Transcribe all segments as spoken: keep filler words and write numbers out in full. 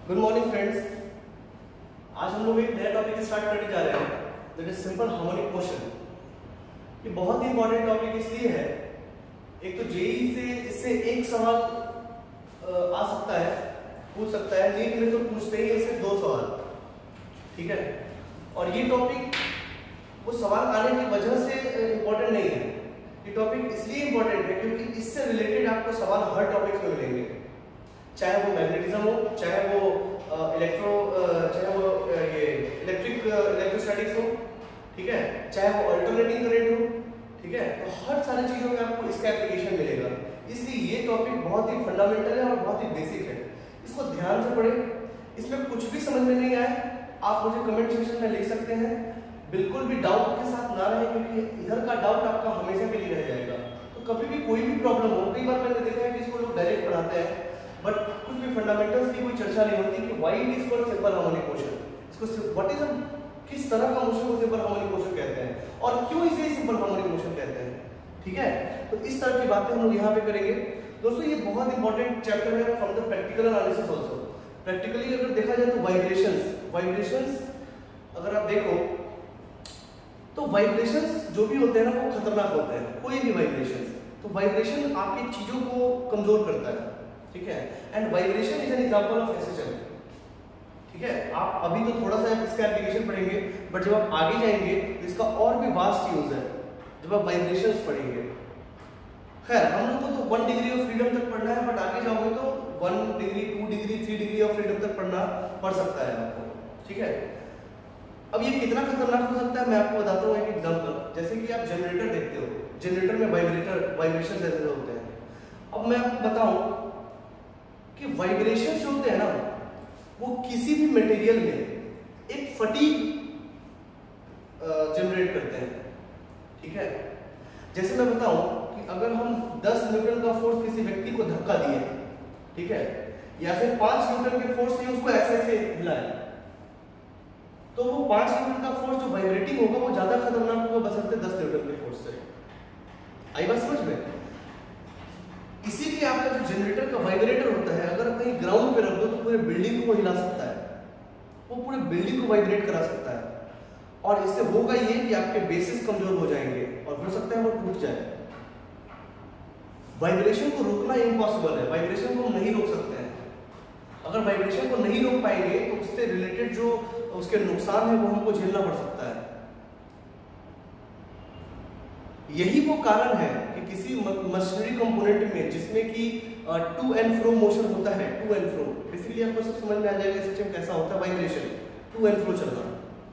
Good morning friends. आज हम लोग एक नया टॉपिक स्टार्ट करने जा रहे हैं, that is simple harmonic motion. ये बहुत ही इंपॉर्टेंट टॉपिक इसलिए है, एक तो जेईई से इससे एक सवाल आ सकता है, पूछ सकता है, नीट में तो पूछते ही इससे दो सवाल, ठीक है। और ये टॉपिक वो सवाल आने की वजह से इंपॉर्टेंट नहीं है, ये टॉपिक इसलिए इंपॉर्टेंट है क्योंकि इससे रिलेटेड आपको सवाल हर टॉपिक में मिलेंगे, चाहे वो मैग्नेटिज्म हो, चाहे वो इलेक्ट्रो चाहे वो ये इलेक्ट्रिक इलेक्ट्रोस्टैटिक्स हो, ठीक है, चाहे वो अल्टरनेटिंग करंट हो, ठीक है। तो हर सारी चीजों में आपको इसका एप्लीकेशन मिलेगा, इसलिए ये टॉपिक बहुत ही फंडामेंटल है और बहुत ही बेसिक है। इसको ध्यान से पढ़ें, इसमें कुछ भी समझ में नहीं आए आप मुझे कमेंट सेक्शन में लिख सकते हैं। बिल्कुल भी डाउट के साथ ना रहे, क्योंकि इधर का डाउट आपका हमेशा के लिए रह जाएगा। तो कभी भी कोई भी प्रॉब्लम हो, कई बार मैंने देखा है कि इसको लोग डायरेक्ट पढ़ाते हैं बट कुछ भी फंडामेंटल्स की कोई चर्चा नहीं होती कि why it is called simple harmonic motion, इसको व्हाट इज किस तरह का मोशन को सिंपल हार्मोनिक मोशन कहते हैं और क्यों इसे सिंपल हार्मोनिक मोशन कहते हैं, ठीक है। तो इस तरह की बातें हम लोग यहाँ पे करेंगे दोस्तों। ये बहुत इंपॉर्टेंट चैप्टर है from the practical analysis also. Practically अगर देखा जाए तो वाइब्रेशंस वाइब्रेशंस अगर आप देखो तो वाइब्रेशंस जो भी होते हैं ना वो खतरनाक होते हैं, कोई भी वाइब्रेशंस। तो वाइब्रेशन आपकी चीजों को कमजोर करता है, ठीक है। And vibration is an example of SHL, ठीक है। आप अभी तो थोड़ा सा इसका एप्लीकेशन पढ़ेंगे, बट जब आप आगे जाएंगे तो इसका और भी वास्ट यूज है जब आप वाइब्रेशंस पढ़ेंगे। खैर हम लोग को तो वन डिग्री ऑफ फ्रीडम तक पढ़ना है, बट आगे जाओगे तो one degree two degree three degree of freedom तक पढ़ना पड़ सकता है आपको, ठीक है। अब ये कितना खतरनाक हो सकता है मैं आपको बताता हूँ एक एग्जांपल। जैसे कि आप जनरेटर देखते हो, जनरेटर में वाइब्रेटर वाइब्रेशन ऐसे होते हैं। अब मैं आपको बताऊं कि वाइब्रेशन जो होते हैं ना वो किसी भी मटेरियल में एक फटीग जनरेट करते हैं, ठीक है। जैसे मैं बताऊं कि अगर हम दस न्यूटन का फोर्स किसी व्यक्ति को धक्का दिए, ठीक है, या फिर पांच न्यूटन के फोर्स से उसको ऐसे ऐसे हिलाए, तो वो पांच न्यूटन का फोर्स जो वाइब्रेटिंग होगा वो ज्यादा खतरनाक होगा बशर्ते दस न्यूटन के फोर्स से। आई बात समझ में? इसीलिए आपका जो जनरेटर का वाइब्रेटर होता है, अगर कहीं ग्राउंड पे रख दो तो पूरे बिल्डिंग को हिला सकता है, वो पूरे बिल्डिंग को वाइब्रेट करा सकता है। और इससे होगा ये कि आपके बेसिस कमजोर हो जाएंगे और हो सकता है वो टूट जाए। वाइब्रेशन को रोकना इम्पॉसिबल है, वाइब्रेशन को हम नहीं रोक सकते हैं। अगर वाइब्रेशन को नहीं रोक पाएंगे तो उससे रिलेटेड जो उसके नुकसान है वो हमको झेलना पड़ सकता है। यही वो कारण है कि किसी मशीनरी कंपोनेंट में जिसमें कि टू एंड फ्रो मोशन होता है, टू एंड फ्रो, बेसिकली आपको सब समझ में आ जाएगा सिस्टम कैसा होता है, वाइब्रेशन, टू एंड फ्रो चलना।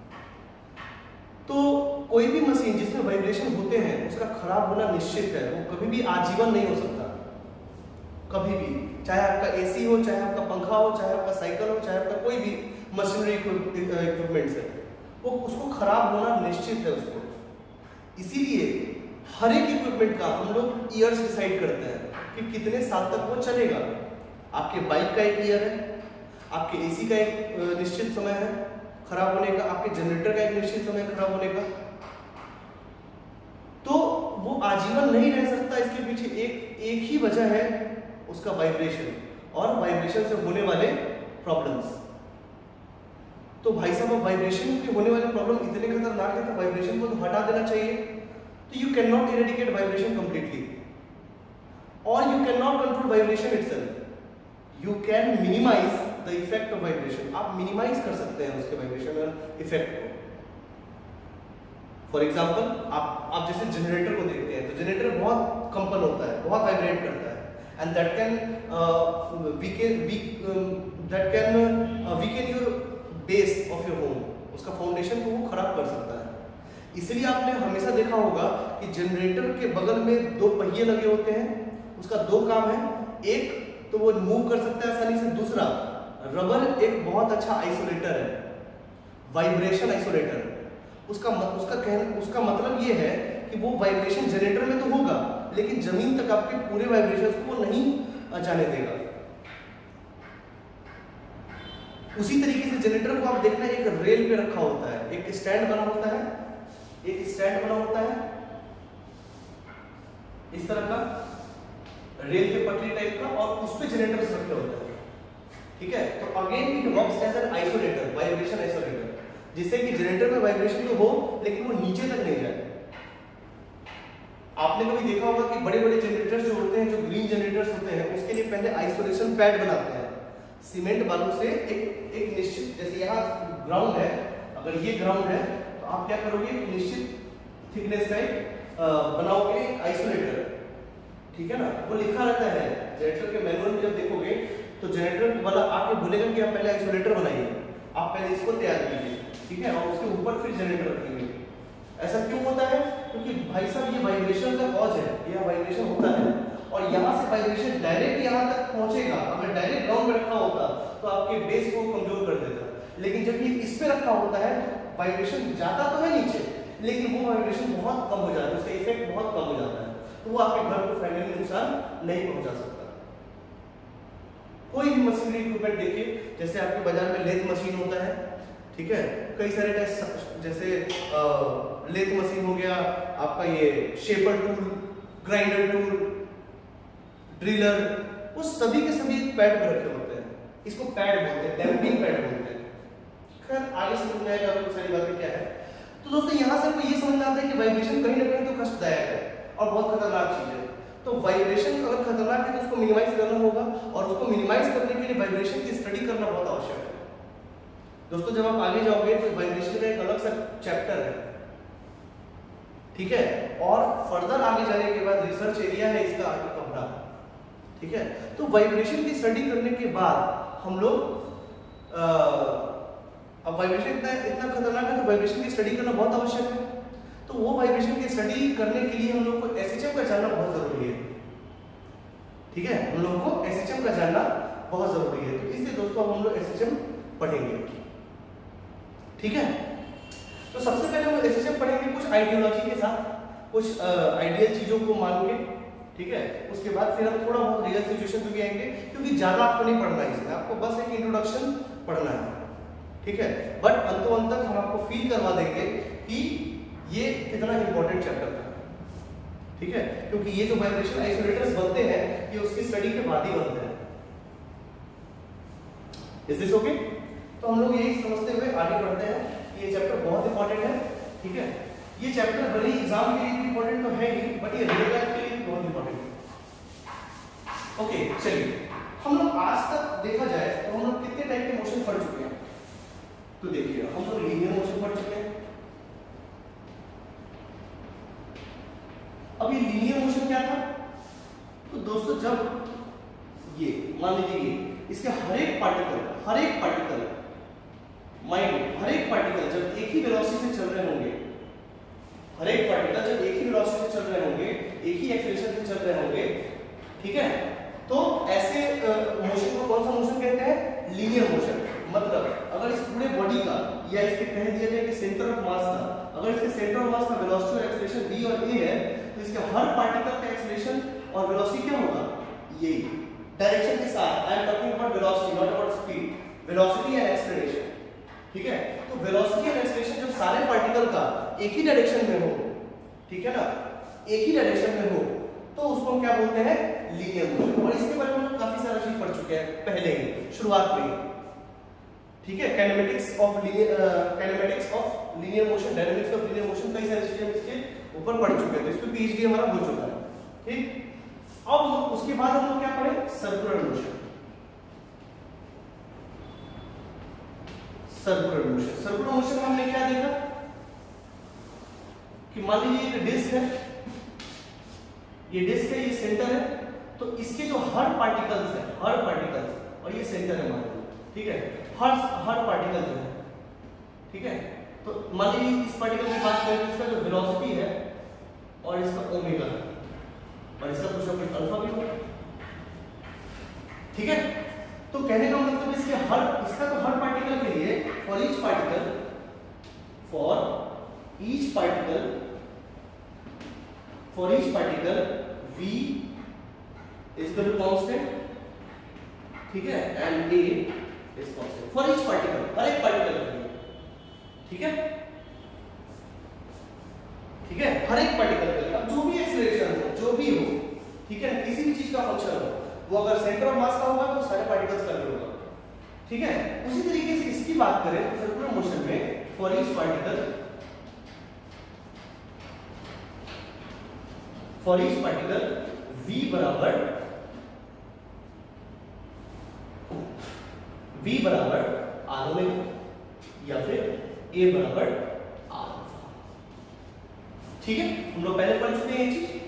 तो कोई भी मशीन जिसमें वाइब्रेशन होते हैं उसका खराब होना निश्चित है, वो कभी भी आजीवन नहीं हो सकता, कभी भी। चाहे आपका एसी हो, चाहे आपका पंखा हो, चाहे आपका साइकिल हो, चाहे आपका कोई भी मशीनरी इक्विपमेंट्स है, वो उसको खराब होना निश्चित है उसको। इसीलिए हर एक इक्विपमेंट का हम लोग ईयर्स डिसाइड करते हैं कि कितने साल तक वो चलेगा। आपके बाइक का एक ईयर है, आपके एसी का एक निश्चित समय है खराब होने का, आपके जनरेटर का एक निश्चित समय खराब होने का। तो वो आजीवन नहीं रह सकता, इसके पीछे एक एक ही वजह है, उसका वाइब्रेशन और वाइब्रेशन से होने वाले प्रॉब्लम्स। तो भाई साहब वाइब्रेशन के होने वाले प्रॉब्लम इतने खतरनाक है तो वाइब्रेशन को तो हटा देना चाहिए। तो you cannot eradicate vibration completely, or you cannot control vibration itself. You can minimize the effect of vibration. आप minimize कर सकते हैं उसके vibration effect को। For example, आप आप जैसे जनरेटर को देखते हैं तो जनरेटर बहुत कंपन होता है, बहुत वाइब्रेट करता है, and that can uh, weaken weak um, that can uh, weaken your base of your home. उसका फाउंडेशन को वो खराब कर सकता है। इसलिए आपने हमेशा देखा होगा कि जनरेटर के बगल में दो पहिए लगे होते हैं, उसका दो काम है, एक तो वो मूव कर सकता है आसानी से, दूसरा रबर एक बहुत अच्छा आइसोलेटर है, वाइब्रेशन आइसोलेटर। उसका उसका कहना उसका मतलब ये है कि वो वाइब्रेशन जनरेटर में तो होगा लेकिन जमीन तक आपके पूरे वाइब्रेशंस को नहीं जाने देगा। उसी तरीके से जनरेटर को आप देखना एक रेल पे रखा होता है, एक स्टैंड बना होता है, एक स्टैंड बना होता है इस तरह का रेल के पटरी टाइप का, और उस पे जनरेटर्स रखे होते हैं, ठीक है। तो again it works as an isolator, vibration isolator, जिससे कि जनरेटर में वाइब्रेशन तो हो लेकिन वो नीचे तक नहीं जाए। आपने कभी देखा होगा कि बड़े बड़े जनरेटर्स जो होते हैं, जो ग्रीन जनरेटर्स होते हैं, उसके लिए पहले आइसोलेशन पैड बनाते हैं सीमेंट बालू से। एक एक निश्चित, जैसे यहाँ ग्राउंड है, अगर ये ग्राउंड है तो आप क्या करोगे, एक निश्चित थिकनेस का एक बनाओगे एक आइसोलेटर, ठीक है ना। वो लिखा रहता है जनरेटर के मैनुअल में, जब देखोगे तो जनरेटर वाला आके बोलेगा कि आप पहले आइसोलेटर बनाइए, आप पहले इसको तैयार कीजिए, ठीक है, और उसके ऊपर फिर जनरेटर रखेंगे। ऐसा क्यों होता है? क्योंकि भाई साहब ये वाइब्रेशन का कॉज है, यह वाइब्रेशन होता है और यहाँ से वाइब्रेशन डायरेक्ट यहाँ तक पहुंचेगा। अगर डायरेक्ट ग्राउंड में रखा होता तो आपके बेस को कमजोर कर देता, लेकिन जब ये इस पे रखा होता है तो वाइब्रेशन जाता तो है नीचे, लेकिन वो वाइब्रेशन बहुत कम हो जाता है, उसका इफेक्ट बहुत कम हो जाता है, तो वो आपके घर को फाइनली नुकसान नहीं पहुंचा सकता। कोई भी मशीनरी इक्विपमेंट देखिए, जैसे आपके बाजार में लेथ मशीन होता है, ठीक है, कई सारे टाइप, जैसे लेथ मशीन हो गया आपका, ये shaper tool, grinder tool, driller, वो सभी के सभी पैड पर रखे होते हैं। इसको पैड बोलते हैं, डैम्पिंग पैड बोलते हैं। खैर आगे समझ में आएगा आपको सारी बातें क्या है। तो दोस्तों यहाँ से आपको ये समझ आता है कि वाइब्रेशन कहीं ना कहीं तो कष्टदायक है और बहुत खतरनाक चीज है। तो वाइब्रेशन अगर खतरनाक है तो उसको मिनिमाइज करना होगा, और उसको मिनिमाइज करने के लिए वाइब्रेशन की स्टडी करना बहुत आवश्यक है। दोस्तों जब आप आगे जाओगे तो वाइब्रेशन का एक अलग सा चैप्टर है, ठीक है, और फर्दर आगे जाने के बाद रिसर्च एरिया है इसका आगे का बड़ा, ठीक है। तो वाइब्रेशन की स्टडी करने के बाद हम लोग अब वाइब्रेशन इतना इतना खतरनाक है तो वाइब्रेशन की स्टडी करना बहुत आवश्यक है। तो वो वाइब्रेशन की स्टडी करने के लिए हम लोग को एसएचएम का जानना बहुत जरूरी है, ठीक है, हम लोग को एसएचएम का जानना बहुत जरूरी है। तो इसलिए दोस्तों हम लोग एसएचएम पढ़ेंगे, ठीक है। तो सबसे पहले हम एसएचएम पढ़ेंगे कुछ आइडियोलॉजी के साथ, कुछ आइडियल चीजों को मान के, ठीक है। उसके बाद फिर हम थोड़ा बहुत रियल सिचुएशन पे भी आएंगे, क्योंकि ज्यादा आपको नहीं पढ़ना है इसमें, आपको बस एक इंट्रोडक्शन पढ़ना है, ठीक है। बट अंतो अंत तक हम आपको फील करवा देंगे कि ये कितना इंपॉर्टेंट चैप्टर था, ठीक है, क्योंकि ये जो वाइब्रेशन आइसोलेटर्स बनते हैं ये उसकी स्टडी के बाद ही बनते हैं। Is this okay? तो हम लोग यही समझते हुए आगे बढ़ते हैं। ये चैप्टर बहुत इंपॉर्टेंट है, ठीक है। ये चैप्टर बड़ी एग्जाम के लिए इंपॉर्टेंट तो है ही, बट ये रियल लाइफ के लिए भी बहुत इंपॉर्टेंट है। ओके चलिए, हम लोग आज तक देखा जाए तो हम लोग कितने टाइप के मोशन पढ़ चुके हैं। तो देखिए हम लोग लीनियर मोशन पढ़ चुके हैं। अब ये लीनियर मोशन क्या था? तो दोस्तों जब ये मान लीजिए ये इसके हर एक पार्टिकल हर एक पार्टिकल माइंड हर एक पार्टिकल जब एक ही वेलोसिटी से चल रहे होंगे, हर एक पार्टिकल जब एक ही वेलोसिटी से चल रहे होंगे, एक ही एक्सेलरेशन से चल रहे होंगे, ठीक है, तो ऐसे मोशन को कौन सा मोशन कहते हैं? Linear motion. मतलब अगर इस पूरे बॉडी का या इसके कह दिया जाए कि सेंटर ऑफ मास का, अगर इसके सेंटर ऑफ मास का वेलोसिटी और एक्सेलरेशन v और a है, तो इसके हर पार्टिकल का एक्सेलरेशन और वेलोसिटी क्या होगा? ये डायरेक्शन के साथ। I am talking about velocity, not about speed, velocity and acceleration, ठीक है। तो वेलोसिटी एंड एक्सेलरेशन जब सारे पार्टिकल का एक ही डायरेक्शन में हो, ठीक है ना, एक ही डायरेक्शन में हो, तो उसको हम क्या बोलते हैं? Linear motion. और इसके बारे में हम काफी सारा चीज पढ़ चुके हैं पहले ही, शुरुआत में, ठीक है। Kinematics of linear kinematics of linear motion, dynamics of linear motion, कई सारी चीजें इसके ऊपर पढ़ चुके हैं, तो इस पे पीएचडी हमारा हो चुका है, ठीक। अब उसके बाद हम लोग क्या पढ़े? Circular motion. Circular motion circular motion में हमने क्या देखा कि मान लीजिए एक डिस्क है, ये डिस्क है, ये सेंटर है, तो इसके जो हर पार्टिकल्स है, हर पार्टिकल्स, और ये सेंटर है मान लीजिए, ठीक है, हर हर पार्टिकल जो है, ठीक है, तो मान लीजिए इस पार्टिकल की बात करें तो इसका जो वेलोसिटी है और इसका ओमेगा है, और इसका कुछ ना कुछ अल्फा भी होगा, ठीक है। तो कहने का मतलब इसके हर इसका तो हर पार्टिकल के लिए for each particle for each particle for each particle v is equal to constant, ठीक है, and a is constant for each particle, हर एक पार्टिकल के लिए, ठीक है, ठीक है, हर एक पार्टिकल के लिए। अब जो भी एक्सेलरेशन हो, जो भी हो, ठीक है, किसी भी चीज का फंक्शन हो, वो अगर सेंटर ऑफ मास का होगा तो सारे पार्टिकल्स का भी होगा, ठीक है। उसी तरीके से इसकी बात करें तो सर्कुलर मोशन में for each particle for each particle v बराबर v बराबर आर ओमेगा या फिर a बराबर आर। ठीक है, हम लोग पहले पढ़ चुके हैं ये चीज,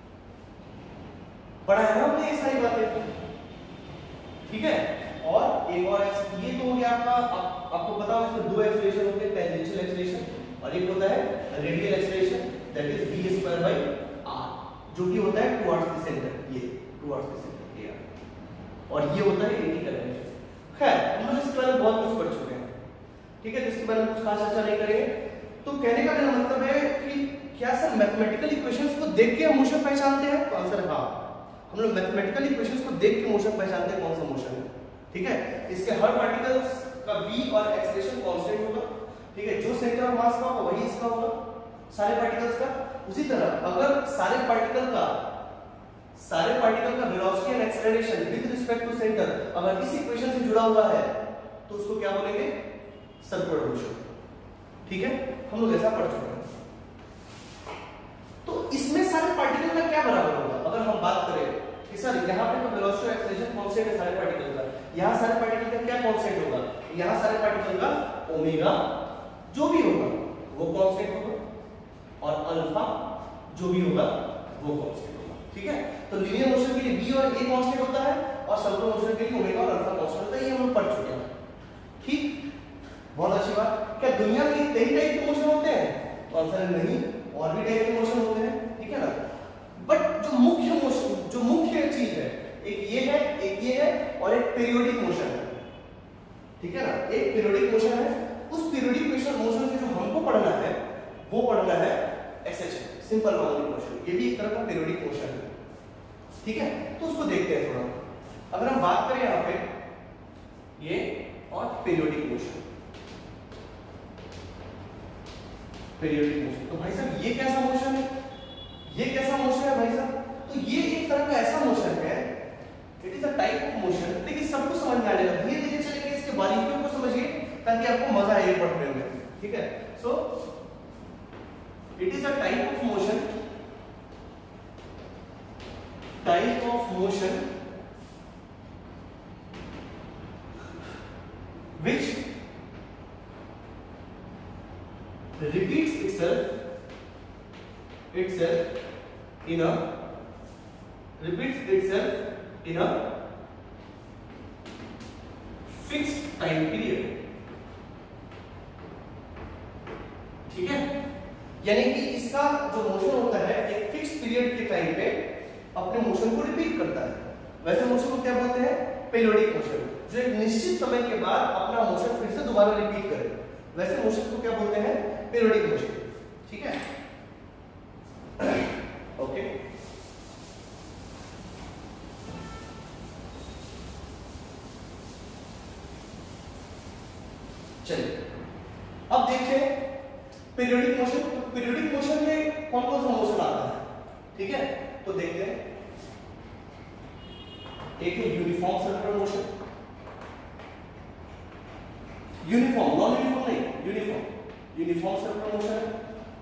पढ़ा है ना हमने ये सारी बातें। ठीक है, और एक और ये तो हो गया आपका, आप, आपको पता हो इसमें दो एक्सेलरेशन होते हैं, टेंजेंशियल एक्सेलरेशन और एक होता है radial acceleration, that is v square by r, जो कि होता है टुवर्ड्स द सेंटर, ये टुवर्ड्स द सेंटर ये, और ये होता है एटी डायरेक्शन। खैर हम लोग इसके बारे में बहुत कुछ पढ़ चुके हैं, ठीक है, जिसके बारे में कुछ खास चर्चा नहीं करेंगे। तो कहने का मेरा मतलब है कि क्या सर मैथमेटिकल इक्वेशंस को देख के हम मोशन पहचानते हैं? तो आंसर है हाँ, हम लोग मैथमेटिकल इक्वेशंस को देख के मोशन पहचानते हैं कौन सा मोशन है। ठीक है, इसके हर पार्टिकल्स का v और एक्सेलरेशन कांस्टेंट होगा। ठीक है, जो सेंटर ऑफ मास का होगा वही इसका होगा सारे पार्टिकल्स का। उसी तरह अगर सारे पार्टिकल का सारे पार्टिकल का velocity and acceleration with respect to centre अगर इस इक्वेशन से जुड़ा हुआ है तो उसको क्या बोलेंगे? Circular motion. ठीक है, हम लोग ऐसा पढ़ चुके हैं। तो इसमें सारे पार्टिकल का क्या बराबर होगा? अगर हम बात करें कि सर यहाँ पे तो वेलोसिटी और एक्सेलरेशन कांस्टेंट है सारे पार्टिकल का, यहाँ सारे पार्टिकल का क्या कांस्टेंट होगा? यहाँ सारे पार्टिकल का ओमेगा जो भी होगा वो कांस्टेंट होगा और अल्फा जो भी होगा वो कांस्टेंट होगा। ठीक है, तो लीनियर मोशन के लिए v और a कांस्टेंट होता है और सर्कुलर मोशन के लिए ओमेगा और अल्फा कांस्टेंट होता है, ये हम लोग पढ़ चुके हैं। ठीक, बहुत अच्छी बात। क्या दुनिया में कई टाइप के मोशन होते हैं? तो आंसर है नहीं, और भी टाइप के मोशन होते हैं। ठीक है ना, बट जो मुख्य मोशन जो मुख्य चीज है एक ये है, एक ये है और एक पीरियोडिक मोशन है। ठीक है ना, एक पीरियोडिक मोशन है, उस पीरियोडिक मोशन मोशन से जो हमको पढ़ना है वो पढ़ना है एसएच, सिंपल हार्मोनिक मोशन। ये भी एक तरह का पीरियोडिक मोशन है। ठीक है, तो उसको देखते हैं थोड़ा। अगर हम बात करें यहाँ पे ये और पीरियोडिक मोशन, पीरियोडिक मोशन, तो भाई साहब ये कैसा मोशन है? ये कैसा मोशन है भाई साहब? तो ये एक तरह का ऐसा मोशन है, it is a type of motion. देखिए सबको समझ में आ जाएगा, धीरे धीरे चलेंगे, इसके बारीकियों को समझिए ताकि आपको मजा आए पढ़ने में। ठीक है, so it is a type of motion, type of motion which repeats itself itself in a repeats itself in a fixed time period। ठीक है, यानी कि इसका जो मोशन होता है एक फिक्स पीरियड के टाइम पे अपने मोशन को रिपीट करता है। वैसे मोशन को क्या बोलते हैं? पीरियोडिक मोशन, जो एक निश्चित समय के बाद अपना मोशन फिर से दोबारा रिपीट करे, वैसे मोशन को क्या बोलते हैं? Periodic motion. ठीक है, ओके। चलिए अब देखते हैं पीरियोडिक मोशन। तो पीरियोडिक मोशन में कौन कौन सा मोशन आता है? ठीक है, तो देखते हैं। एक है uniform circular motion, uniform, non uniform नहीं, यूनिफॉर्म, यूनिफॉर्म सर्कुलर मोशन है।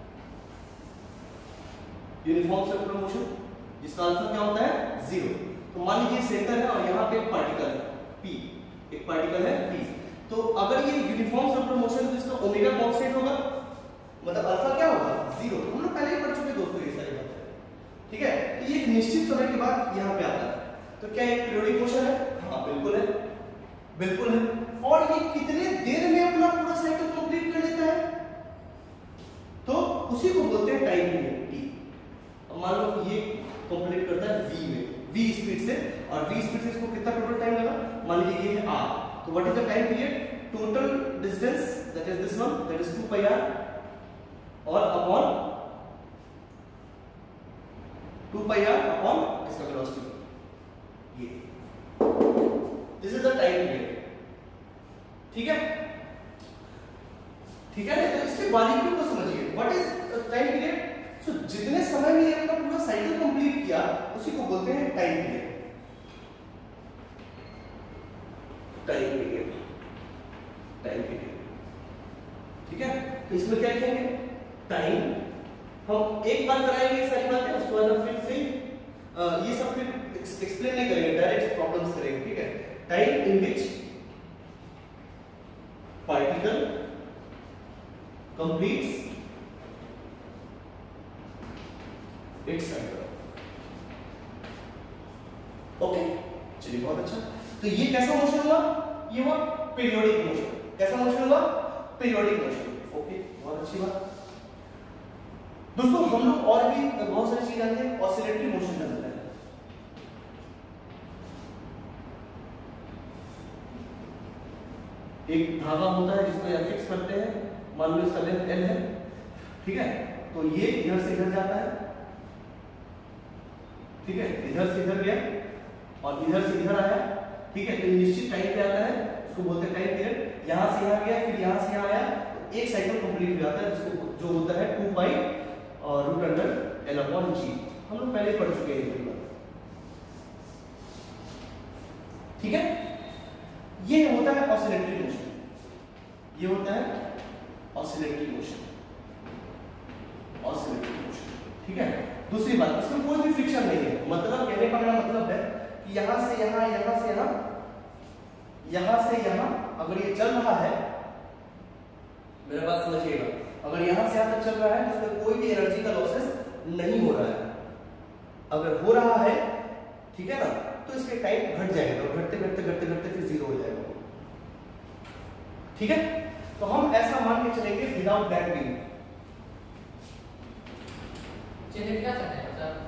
यूनिफॉर्म सर्कुलर मोशन जिसका आंसर क्या होता है? जीरो। तो मान लीजिए सेंटर है और यहाँ पे एक पार्टिकल है P, एक पार्टिकल है P। तो अगर ये यूनिफॉर्म सर्कुलर मोशन तो इसका ओमेगा कांस्टेंट होगा, मतलब अल्फा क्या होगा? जीरो। हम लोग पहले ही पढ़ चुके दोस्तों ये सारी बातें। ठीक है, तो ये एक निश्चित समय के बाद यहाँ पे आता है। तो क्या एक पीरियोडिक मोशन है? हाँ बिल्कुल है, बिल्कुल है। और ये कितने देर में अपना पूरा साइकिल कंप्लीट कर लेता है? तो उसी को बोलते हैं टाइम पीरियड टी। अब मान लो कि ये कंप्लीट करता है v में, v स्पीड से, और v स्पीड से इसको कितना टोटल टाइम लगा? मान लीजिए ये है r, तो what is the time period? Total distance that is this one, that is two pi r और upon two pi r upon इसका वेलोसिटी, ये this is the time period. ठीक है, ठीक है, तो इसके बारीकियों को समझिए। What is time period? So जितने समय में ये अपना पूरा साइकिल कंप्लीट किया उसी को बोलते हैं time period, time period. Time period. ठीक है, तो इसमें क्या लिखेंगे, टाइम। हम एक बार कराएंगे सारी बातें, उसके बाद हम फिर से ये सब फिर एक्सप्लेन नहीं करेंगे, डायरेक्ट प्रॉब्लम्स करेंगे। ठीक है, time in which particle completes its cycle. Okay, चलिए बहुत अच्छा। तो ये कैसा मोशन हुआ, ये हुआ पीरियोडिक मोशन। कैसा मोशन हुआ, पीरियोडिक मोशन। ओके, बहुत अच्छी बात। दोस्तों हम लोग और भी बहुत सारी चीज जानते हैं, ऑसिलेटरी मोशन जानते हैं। एक धागा होता है जिसको यहां फिक्स करते हैं, मान लो इसका लेंथ एल है। ठीक है, तो ये इधर से इधर जाता है। ठीक है, इधर से इधर गया और इधर से इधर आया। ठीक है, तो निश्चित टाइम पे आता है, उसको बोलते हैं टाइम पीरियड। यहां से यहां गया, फिर यहां से यहां आया, तो एक साइकिल कंप्लीट हो जाता है, जिसको जो होता है टू पाई और root under L upon g. हम लोग पहले पढ़ चुके हैं ये बात। ठीक है, ये होता है ऑसिलेटरी मोशन। ये होता है ऑसिलेटरी मोशन, ऑसिलेटरी मोशन। ठीक है, दूसरी बात, इसमें कोई भी फ्रिक्शन नहीं है। मतलब कहने का मेरा मतलब है कि यहां से यहां, यहां से यहां, यहां से यहां अगर ये चल रहा है, मेरा बात समझिएगा, अगर यहां से यहां तक चल रहा है तो उसमें कोई भी एनर्जी का लॉसेस नहीं हो रहा है। अगर हो रहा है, ठीक है ना, तो इसके टाइम घट जाएगा और घटते घटते घटते घटते फिर जीरो हो जाएगा। ठीक है, तो हम ऐसा मान के चलेंगे विदाउट डैम्पिंग। चलिए क्या करते हैं सर,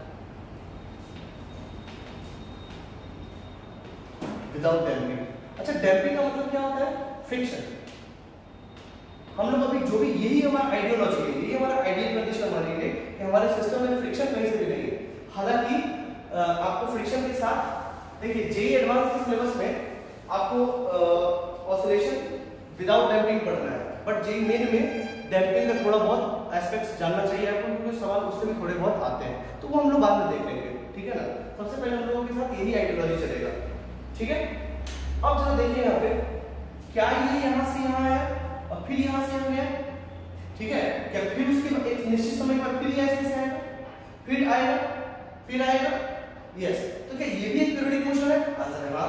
विदाउट डैम्पिंग। अच्छा, डैम्पिंग का मतलब क्या होता है, फ्रिक्शन। हम लोग अभी जो भी, यही हमारा आइडियोलॉजी है, यही हमारा आइडियल कंडीशन मानेंगे कि हमारे सिस्टम में फ्रिक्शन कहीं से भी नहीं है। हालांकि आपको फ्रिक्शन के साथ, देखिए जेई एडवांस के सिलेबस में आपको ऑसिलेशन विदाउट डैम्पिंग पढ़ना है, बट जेई मेन में डैम्पिंग का थोड़ा बहुत एस्पेक्ट्स जानना चाहिए आपको, क्योंकि सवाल उससे भी थोड़े बहुत आते हैं, तो वो हम लोग बाद में देख लेंगे। ठीक है ना, सबसे पहले हम लोगों के साथ यही आइडियोलॉजी चलेगा। ठीक है, अब जरा देखिए यहाँ पे, क्या ये यहाँ से यहाँ आया और फिर यहाँ से यहाँ गया। ठीक है, क्या फिर उसके एक निश्चित समय के बाद फिर ये ऐसे आएगा, फिर आएगा, फिर आएगा। यस, तो क्या ये भी एक पीरियोडिक मोशन है? आंसर है हाँ,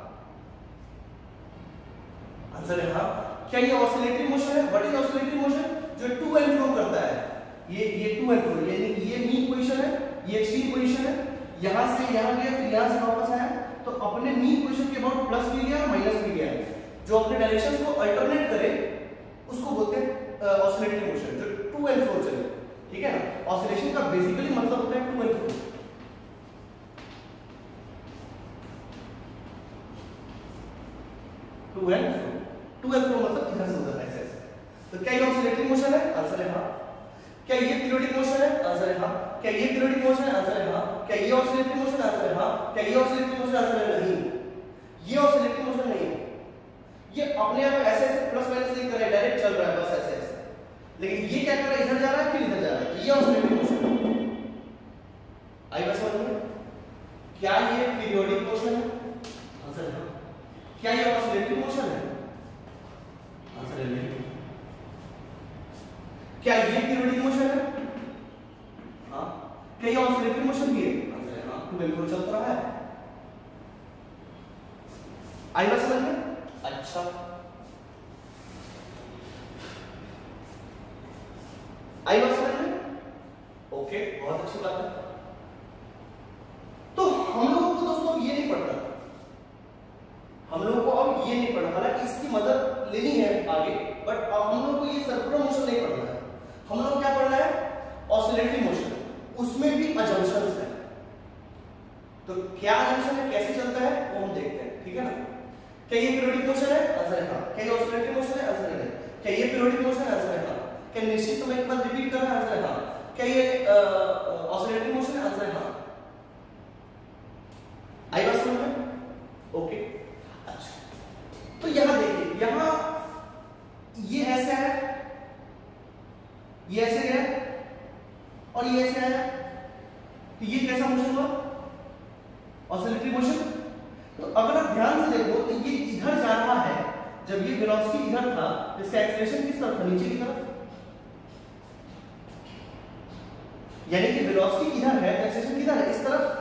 आंसर है हाँ। क्या ये ऑसिलेटरी मोशन है? What is oscillatory motion? जो टू एंड फ्रो करता है। ये ये टू एंड फ्रो, यानी ये मीन पोजीशन है, ये एक्सट्रीम पोजीशन है, यहां से यहां गया, फिर यहां से वापस आया, तो अपने मीन पोजीशन के अबाउट प्लस भी गया, माइनस भी गया। जो अपने डायरेक्शंस को अल्टरनेट करे उसको बोलते हैं ऑसिलेटरी मोशन, जो टू एंड फ्रो चले। ठीक है ना, ऑसिलेशन का बेसिकली मतलब होता है to and fro. To and fro, to and fro मतलब इधर से उधर, ऐसे ऐसे। तो क्या ये ऑसिलेटरी मोशन है? आंसर है हाँ। क्या ये पीरियोडिक मोशन है? आंसर है हाँ। क्या ये पीरियोडिक मोशन है? आंसर है हाँ। क्या ये ऑसिलेटरी मोशन? आंसर है हाँ। क्या ये ऑसिलेटरी मोशन? आंसर है नहीं। ये ऑसिलेटरी मोशन नहीं है, ये अपने आप ऐसे ऐसे प्लस माइनस नहीं कर रहा है, डायरेक्ट चल रहा है बस ऐसे ऐसे। लेकिन ये क्या कर रहा है, इधर जा रहा है फिर इधर जा रहा है, ये ऑसिलेटरी मोशन है। आई बात समझ में? क्या ये पीरियोडिक मोशन है? आंसर है हाँ। क्या ये ऑसिलेटरी मोशन है? आंसर है नहीं। क्या ये पीरियोडिक मोशन है? हाँ। क्या ये ऑसिलेटरी मोशन भी है? आंसर है हाँ, टू एंड फ्रो चल रहा है। आई बात समझ में? अच्छा, आई बात समझ में? ओके, बहुत अच्छी बात है। तो हम लोगों को दोस्तों ये नहीं पढ़ना, हम लोगों को अब ये नहीं पढ़ना, हालांकि इसकी मदद लेनी है आगे, बट अब हम लोगों को ये सर्कुलर मोशन नहीं पढ़ना है। हम लोग क्या पढ़ना है? ऑसिलेटरी मोशन, उसमें भी अजम्पशंस है। तो क्या अजम्पशन है, कैसे चलता है वो हम देखते हैं। ठीक है ना, क्या ये पीरियोडिक मोशन है? आंसर है हाँ। क्या ये ऑसिलेटरी मोशन है? आंसर है नहीं। क्या ये पीरियोडिक मोशन है? आंसर है हाँ। क्या निश्चित समय के बाद रिपीट कर रहा है? आंसर है हाँ। क्या ये ऑसिलेटरी मोशन है? आंसर है हाँ। आई बात समझ में? ओके, अच्छा, तो यहां देखिए, यहां ये ऐसे है, ये ऐसे गया और ये ऐसे आया, तो ये कैसा मोशन हुआ? Oscillatory motion. तो अगर आप ध्यान से देखो तो ये इधर जा रहा है, जब ये वेलोसिटी इधर था, इसका एक्सेलरेशन किस तरफ था? नीचे की तरफ। यानी कि वेलोसिटी इधर है, एक्सेलरेशन किधर है? इस तरफ।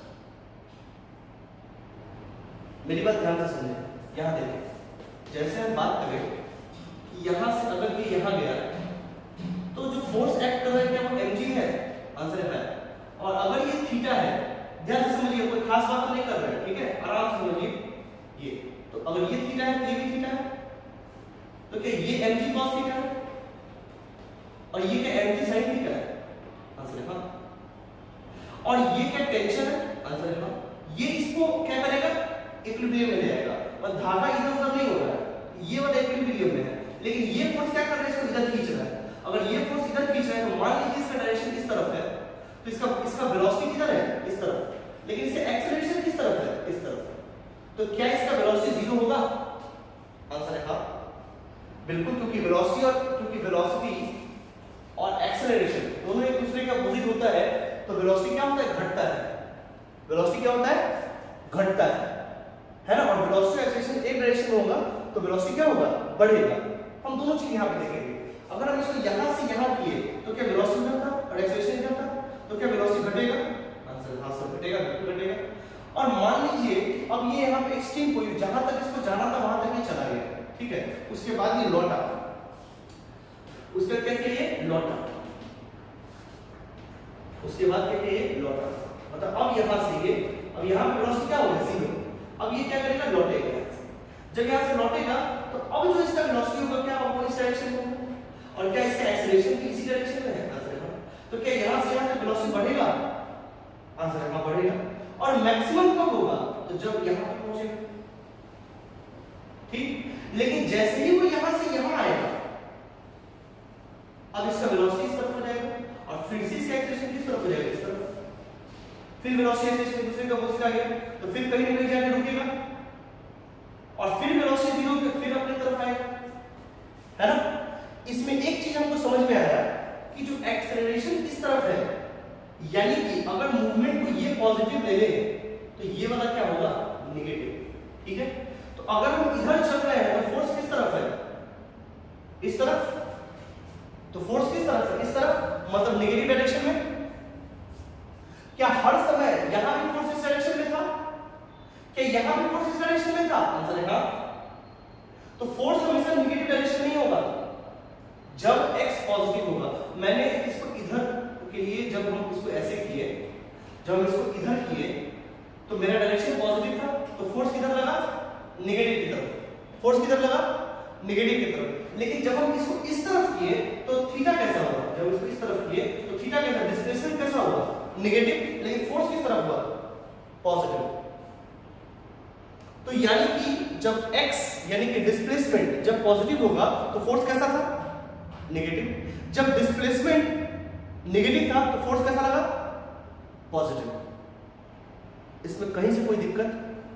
मेरी बात ध्यान से समझें। यहां देखिए, जैसे हम बात करें कि यहां से अगर ये यहां गया तो जो फोर्स एक्ट कर रहा है क्या वो mg है? आंसर है। और अगर ये थीटा है, ध्यान से समझिए, कोई खास बात नहीं कर रहे हैं, ठीक है, आराम से समझिए। ये तो अगर ये थीटा है, ये भी थीटा है, तो क्या ये mg cos थीटा है और ये क्या mg sin थीटा है? आंसर है हाँ। और ये क्या टेंशन है? आंसर है हाँ। ये इसको क्या करेगा? इक्विलिब्रियम में ले आएगा, और धागा इधर उधर नहीं हो रहा है, ये वाला इक्विलिब्रियम में है। लेकिन ये फोर्स क्या कर रहा है? इसको इधर खींच रहा है। अगर ये फोर्स इधर खींच रहा है तो मान लीजिए इसका डायरेक्शन इस तरफ है, तो इसका इसका वेलोसिटी किधर है? इस तरफ। लेकिन इसका एक्सेलरेशन किस तरफ है? इस तरफ। तो क्या इसका वेलोसिटी जीरो होगा? आंसर है हाँ, बिल्कुल, क्योंकि वेलोसिटी और क्योंकि वेलोसिटी और एक्सेलरेशन दोनों एक दूसरे के अपोजिट होता है, तो वेलोसिटी क्या होता है? घटता है। वेलोसिटी क्या होता है? घटता है, है ना। और वेलोसिटी एक्सेलरेशन एक डायरेक्शन में होगा तो वेलोसिटी क्या होगा? बढ़ेगा। हम दोनों चीज यहां पे देखेंगे। अगर हम इसको यहां से यहां किए तो क्या वेलोसिटी घटता और एक्सेलरेशन घटता? तो क्या वेलोसिटी घटेगा? आंसर हां सर, घटेगा, बिल्कुल घटेगा। और मान लीजिए अब ये यहां पे एक्सट्रीम कोई जहां तक इसको जाना था वहां तक ये चला गया, ठीक है, उसके बाद ये लौटा, उसके क्या किया? ये लौटा, उसके बाद क्या किया? ये लौटा। मतलब अब यहां से ये अब यहां पे वेलोसिटी क्या होगा? जीरो। अब ये क्या करेगा? लौटेगा। जब यहां से लौटेगा तो अब जो इसका वेलोसिटी होगा क्या होगा? इस डायरेक्शन में। और क्या इसका एक्सेलरेशन भी इसी डायरेक्शन में है? आंसर है। तो क्या यहां से यहां तक वेलोसिटी बढ़ेगा? आंसर है हाँ, बढ़ेगा। और मैक्सिमम कब होगा? तो जब यहां तक पहुंचेगा, ठीक। लेकिन जैसे ही वो यहां से यहां आएगा, अब इसका वेलोसिटी इस तरफ हो जाएगा और फिर से इसका एक्सेलरेशन किस तरफ हो जाएगा? इस तरफ। फिर वेलोसिटी एक्सेलरेशन दूसरे का अपोजिट आ गया, तो फिर कहीं ना कहीं जाके रुकेगा और फिर वेलोसिटी जीरो पे फिर अपनी तरफ आएगा, है ना। इसमें एक चीज हमको समझ में आया कि जो एक्सेलरेशन इस तरफ है, यानी कि अगर मूवमेंट को ये पॉजिटिव ले ले तो ये वाला क्या होगा? नेगेटिव, ठीक है। तो अगर हम इधर चल रहे हैं तो फोर्स किस तरफ है? इस तरफ। तो फोर्स किस तरफ है? इस तरफ, मतलब नेगेटिव डायरेक्शन में। क्या हर समय यहां भी फोर्स इस डायरेक्शन में था? क्या यहां भी फोर्स इस डायरेक्शन में था? आंसर है हाँ। तो फोर्स हमेशा नेगेटिव डायरेक्शन नहीं होगा जब x पॉजिटिव होगा। मैंने इसको इधर के लिए, जब हम इसको ऐसे किए, जब हम इसको इधर किए तो मेरा डायरेक्शन पॉजिटिव था, तो फोर्स किधर लगा? नेगेटिव की तरफ। फोर्स किधर लगा? नेगेटिव की तरफ। लेकिन जब हम इसको इस तरफ किए तो थीटा कैसा हुआ? जब इसको इस तरफ किए तो थीटा कैसा? डिस्प्लेसमेंट कैसा हुआ? नेगेटिव। लेकिन फोर्स किस तरफ हुआ? पॉजिटिव। तो यानी कि जब x यानी कि डिस्प्लेसमेंट जब पॉजिटिव होगा तो फोर्स कैसा था? नेगेटिव। जब डिस्प्लेसमेंट नेगेटिव था तो फोर्स कैसा लगा? पॉजिटिव। इसमें कहीं से कोई दिक्कत?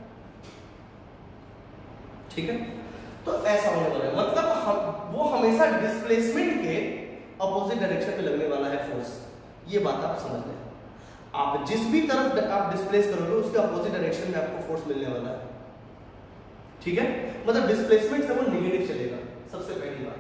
ठीक है, तो ऐसा होने वाला है। मतलब हम वो हमेशा डिस्प्लेसमेंट के अपोजिट डायरेक्शन में लगने वाला है फोर्स। ये बात आप समझ लें। आप जिस भी तरफ आप डिस्प्लेस करोगे उसके अपोजिट डायरेक्शन में आपको फोर्स मिलने वाला है, ठीक है। मतलब डिस्प्लेसमेंट से वो नेगेटिव चलेगा, सबसे पहली बात।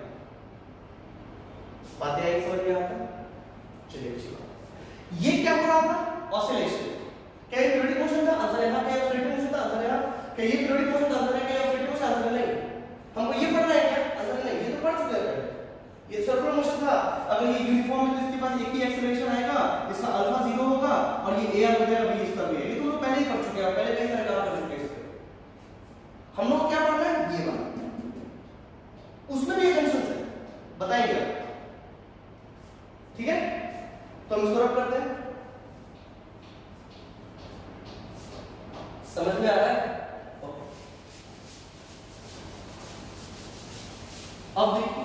बातें आई समझ में आता? चलिए अच्छी बात। ये क्या हो रहा था? ऑसिलेशन। क्या ये पीरियडिक मोशन था? आंसर है हाँ। क्या ऑसिलेटिंग मोशन था? आंसर है हाँ। क्या ये पीरियडिक मोशन था? आंसर है। क्या ऑसिलेटिंग मोशन? आंसर नहीं। हमको ये पढ़ना है क्या? आंसर नहीं, ये तो पढ़ चुके हैं। ये सर्कुलर मोशन था। अगर ये यूनिफॉर्म है तो इसके पास एक ही एक्सेलरेशन आएगा, इसका अल्फा जीरो होगा और ये ए आर वगैरह भी इसका भी है। ये तो लोग पहले ही पढ़ चुके हैं, पहले कई सारे काम कर चुके हैं इस पे। हम लोग क्या पढ़ना है? ये वाला। उसमें भी कंसेप्ट है, बताएंगे, ठीक है। तो हम इसको रख करते हैं। समझ में आ रहा है? अब देखिए,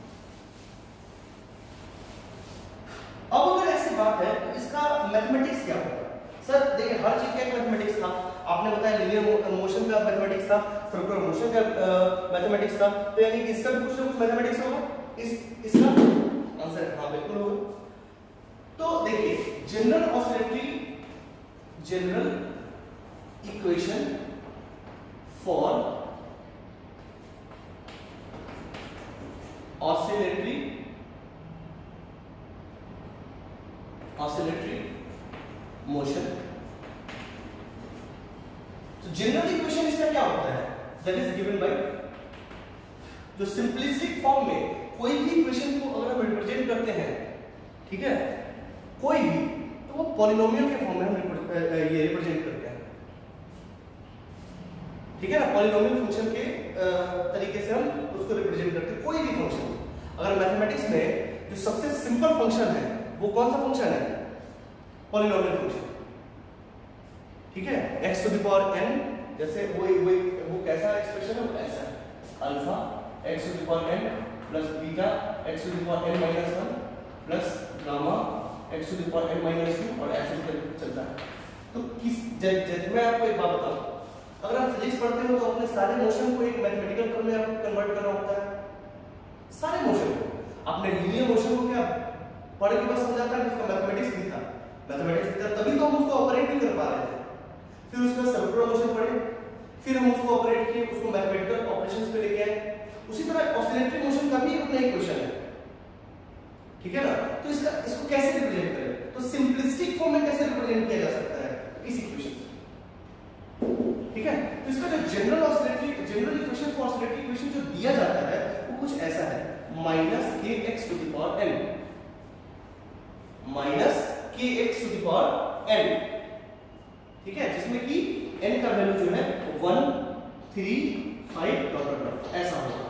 अब अगर ऐसी बात है तो इसका मैथमेटिक्स क्या होगा? सर देखिए, हर चीज का एक मैथमेटिक्स था। आपने बताया लीनियर मोशन का मैथमेटिक्स था, सर्कुलर मोशन का मैथमेटिक्स था, तो यानी कि इसका भी कुछ ना कुछ मैथमेटिक्स होगा। इस इसका आंसर हाँ बिल्कुल होगा। तो देखिए, general oscillatory general equation for expression क्या होता है, दैट इज गिवन बाय, जो सिंपलिस्टिक फॉर्म में कोई भी इक्वेशन को अगर हम रिप्रेजेंट करते हैं, ठीक है, कोई भी, तो वो पॉलिनोमियल के फॉर्म में हम ये रिप्रेजेंट करते हैं, ठीक है ना, पॉलिनोमियल फंक्शन के तरीके से हम उसको रिप्रेजेंट करते हैं, कोई भी फंक्शन। अगर मैथमेटिक्स में जो सबसे सिंपल फंक्शन है वो कौन सा फंक्शन है, पॉलिनोमियल फंक्शन, ठीक है, x to the power n, जैसे वो वो वो कैसा एक्सप्रेशन है, वो ऐसा है, alpha x to the power n plus beta x to the power n minus one plus gamma x to the power n minus two, और ऐसे करके चलता है। तो किस जैसे मैं आपको एक बात बताऊं, अगर आप फिजिक्स पढ़ते हो तो अपने सारे मोशन को एक मैथमेटिकल टर्म में आपको कन्वर्ट करना होता है, सारे मोशन को। आपने लीनियर मोशन को क्या पढ़ के बस समझा था कि उसका मैथमेटिक्स भी था, मैथमेटिक्स भी था, तभी तो हम उसको ऑपरेट भी कर पा रहे थे। फिर उसका सर्कुलर मोशन पढ़े, फिर हम उसको ऑपरेट किए, उसको मैथमेटिकल ऑपरेशंस पे लेके आए। उसी तरह ऑसिलेटरी मोशन का भी अपना इक्वेशन है, ठीक है ना। तो इसका इसको कैसे रिप्रेजेंट करें, तो सिंपलिस्टिक फॉर्म में कैसे रिप्रेजेंट किया जा सकता है, इस इक्वेशन से, ठीक है। तो इसका जो general oscillatory general equation for oscillatory equation जो दिया जाता है वो कुछ ऐसा है, minus k x to the power n, minus k x to the power n, ठीक है, जिसमें कि n का वैल्यू जो है one three five dot dot ऐसा होगा,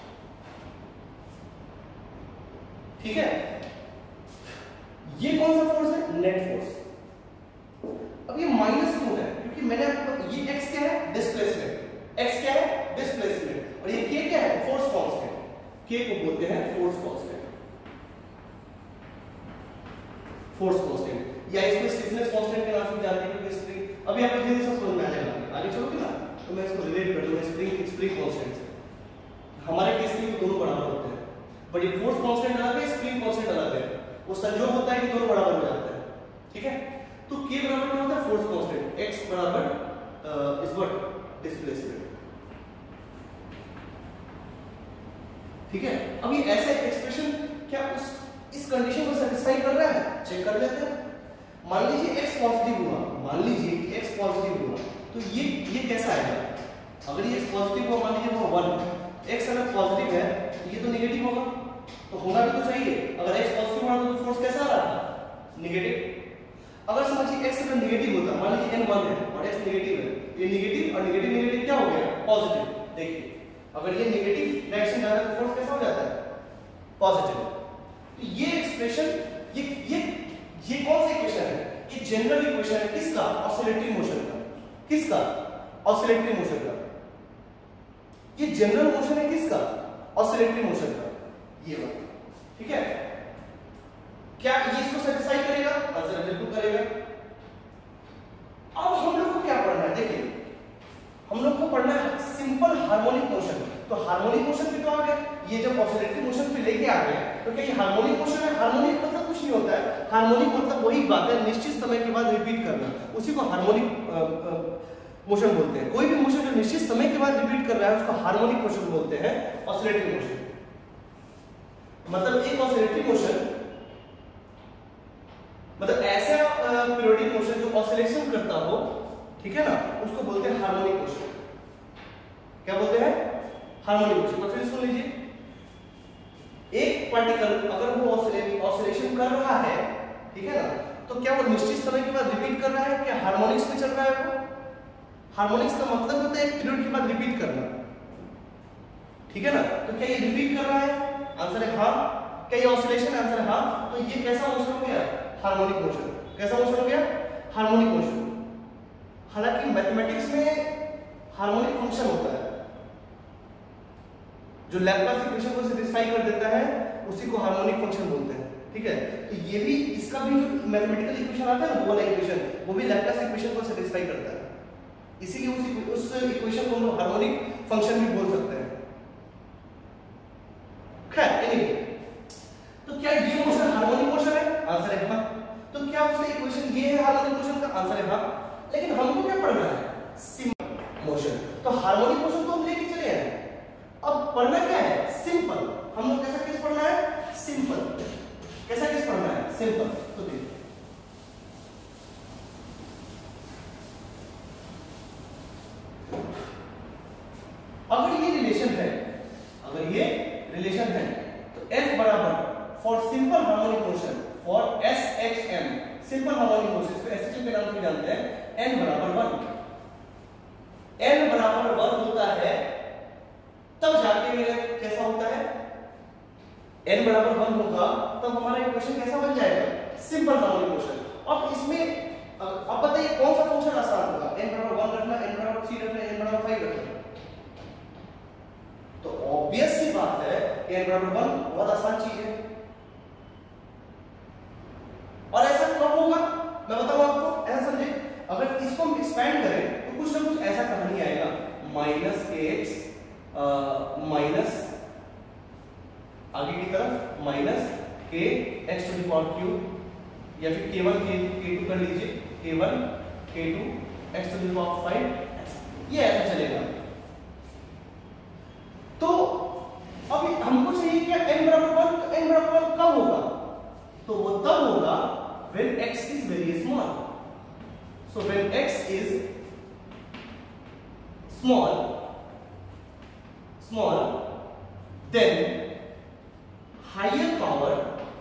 ठीक है। ये कौन सा फोर्स है, नेट फोर्स। अब ये माइनस क्यों है, क्योंकि मैंने आपको, ये x क्या है, डिस्प्लेसमेंट, x क्या है, डिस्प्लेसमेंट, और ये k क्या है, फोर्स कांस्टेंट, k को बोलते हैं फोर्स कांस्टेंट, फोर्स कांस्टेंट, या इसको स्टिफनेस कांस्टेंट के नाम से जानते हैं, क्योंकि स्प्रिंग, अभी आपको धीरे धीरे समझ में आ जाएगा, आगे चलोगे ना तो मैं इसको रिलेट कर दूंगा स्प्रिंग स्प्रिंग कांस्टेंट से। हमारे केस में दोनों बराबर होते हैं, बट ये फोर्स कांस्टेंट अलग है, स्प्रिंग कांस्टेंट अलग है, वो संयोग होता है कि दोनों बराबर हो जाते हैं, ठीक है। तो k बराबर क्या होता है, फोर्स कांस्टेंट, x बराबर इज व्हाट, डिस्प्लेसमेंट, ठीक है। अब ये ऐसा एक्सप्रेशन क्या उस इस कंडीशन को सेटिस्फाई कर रहा है, चेक कर लेते हैं। मान लीजिए x पॉजिटिव हुआ, मान लीजिए कि x पॉजिटिव हुआ, तो ये ये कैसा आएगा, अगर ये x पॉजिटिव हुआ, मान लीजिए वो वन, x अगर पॉजिटिव है तो ये तो नेगेटिव होगा, तो होना भी तो चाहिए, अगर x पॉजिटिव हुआ तो फोर्स कैसा आ रहा था, नेगेटिव। अगर समझिए x अगर नेगेटिव होता, मान लीजिए n वन है और x नेगेटिव है, ये नेगेटिव और नेगेटिव नेगेटिव क्या हो गया, पॉजिटिव। देखिए अगर ये नेगेटिव डायरेक्शन जा रहा है तो फोर्स कैसा हो जाता है, पॉजिटिव। तो ये एक्सप्रेशन, ये ये ये कौन सा इक्वेशन है, ये जनरल इक्वेशन है किसका, ऑसिलेटरी मोशन का, किसका, ऑसिलेटरी मोशन का। ये जनरल मोशन है किसका, ऑसिलेटरी मोशन का, ये वाला, ठीक है। क्या ये इसको सेटिस्फाई करेगा, आंसर बिल्कुल करेगा। अब हम लोग को क्या पढ़ना है, देखिए हम लोग को पढ़ना है सिंपल हार्मोनिक मोशन। तो हार्मोनिक मोशन भी तो आ गया, ये जब ऑसिलेटरी मोशन पे लेके आ गए, तो क्या ये हार्मोनिक मोशन है, हार्मोनिक मतलब कुछ नहीं होता है, हार्मोनिक मतलब वही बात है, निश्चित समय के बाद रिपीट करना, उसी को हार्मोनिक मोशन बोलते हैं। कोई भी मोशन जो निश्चित समय के बाद रिपीट कर रहा है उसको हार्मोनिक मोशन बोलते हैं, ऑसिलेटरी मोशन। मतलब एक ऑसिलेटरी मोशन मतलब ऐसा पीरियोडिक मोशन जो ऑसिलेशन करता हो, ठीक है ना, उसको बोलते हैं हार्मोनिक मोशन। क्या बोलते हैं, हार्मोनिक मोशन। तो फिर सुन लीजिए, एक पार्टिकल अगर वो ऑसिलेशन कर रहा है, ठीक है ना, तो क्या वो निश्चित समय के बाद रिपीट कर रहा है, क्या हार्मोनिक्स में चल रहा है वो। हार्मोनिक्स का मतलब होता है एक पीरियड के बाद रिपीट करना, ठीक है ना। तो क्या ये रिपीट कर रहा है, आंसर है हाँ। क्या ये ऑसिलेशन, आंसर है हाँ। तो ये कैसा मोशन हो गया, हार्मोनिक मोशन। कैसा मोशन हो गया, हार्मोनिक मोशन। हालांकि मैथमेटिक्स में हार्मोनिक फंक्शन होता है जो लैप्लास इक्वेशन को सेटिस्फाई कर देता है, उसी को हार्मोनिक फंक्शन बोलते हैं, ठीक है। तो ये भी, इसका भी जो मैथमेटिकल इक्वेशन आता है ना, वो वाला इक्वेशन, वो भी लैप्लास इक्वेशन को सेटिस्फाई करता है, इसीलिए उस उस इक्वेशन को हम लोग हार्मोनिक फंक्शन भी बोल सकते हैं। खैर एनीवे, तो क्या ये मोशन हार्मोनिक मोशन है, आंसर है हाँ। तो क्या उसका इक्वेशन ये है हार्मोनिक मोशन का, आंसर है हाँ। लेकिन हमको क्या पढ़ना है, सिंपल मोशन। तो हार्मोनिक मोशन तो हम लेके चले हैं, अब पढ़ना क्या है, सिंपल। हम लोग कैसा केस पढ़ना है, सिंपल। कैसा केस पढ़ना है, सिंपल। तो देखिए for simple harmonic motion for S H M simple harmonic motion, इसको एस एच एम के नाम से जानते हैं, n बराबर वन, n बराबर वन होता है तब जाके मेरा कैसा होता है, n बराबर वन होगा तब हमारा इक्वेशन कैसा बन जाएगा, सिंपल हार्मोनिक मोशन। अब इसमें अब बताइए कौन सा फंक्शन आसान होगा, n बराबर वन रखना, n बराबर थ्री रखना, n बराबर फाइव रखना। तो ऑब्वियस सी बात है कि n बराबर वन बहुत आसान चीज है। और ऐसा कब होगा मैं बताऊं आपको, ऐसा समझे, अगर इसको हम एक्सपैंड करें तो कुछ ना कुछ ऐसा कहानी आएगा, माइनस के एक्स माइनस आगे की तरफ minus k x to the power cube, या फिर के वन के के टू कर लीजिए, k one k two x to the power five, ये ऐसा चलेगा। तो अभी हमको चाहिए क्या, n बराबर वन, तो n बराबर वन कब होगा, तो वो तब होगा when x is very small. So when x is small small then higher power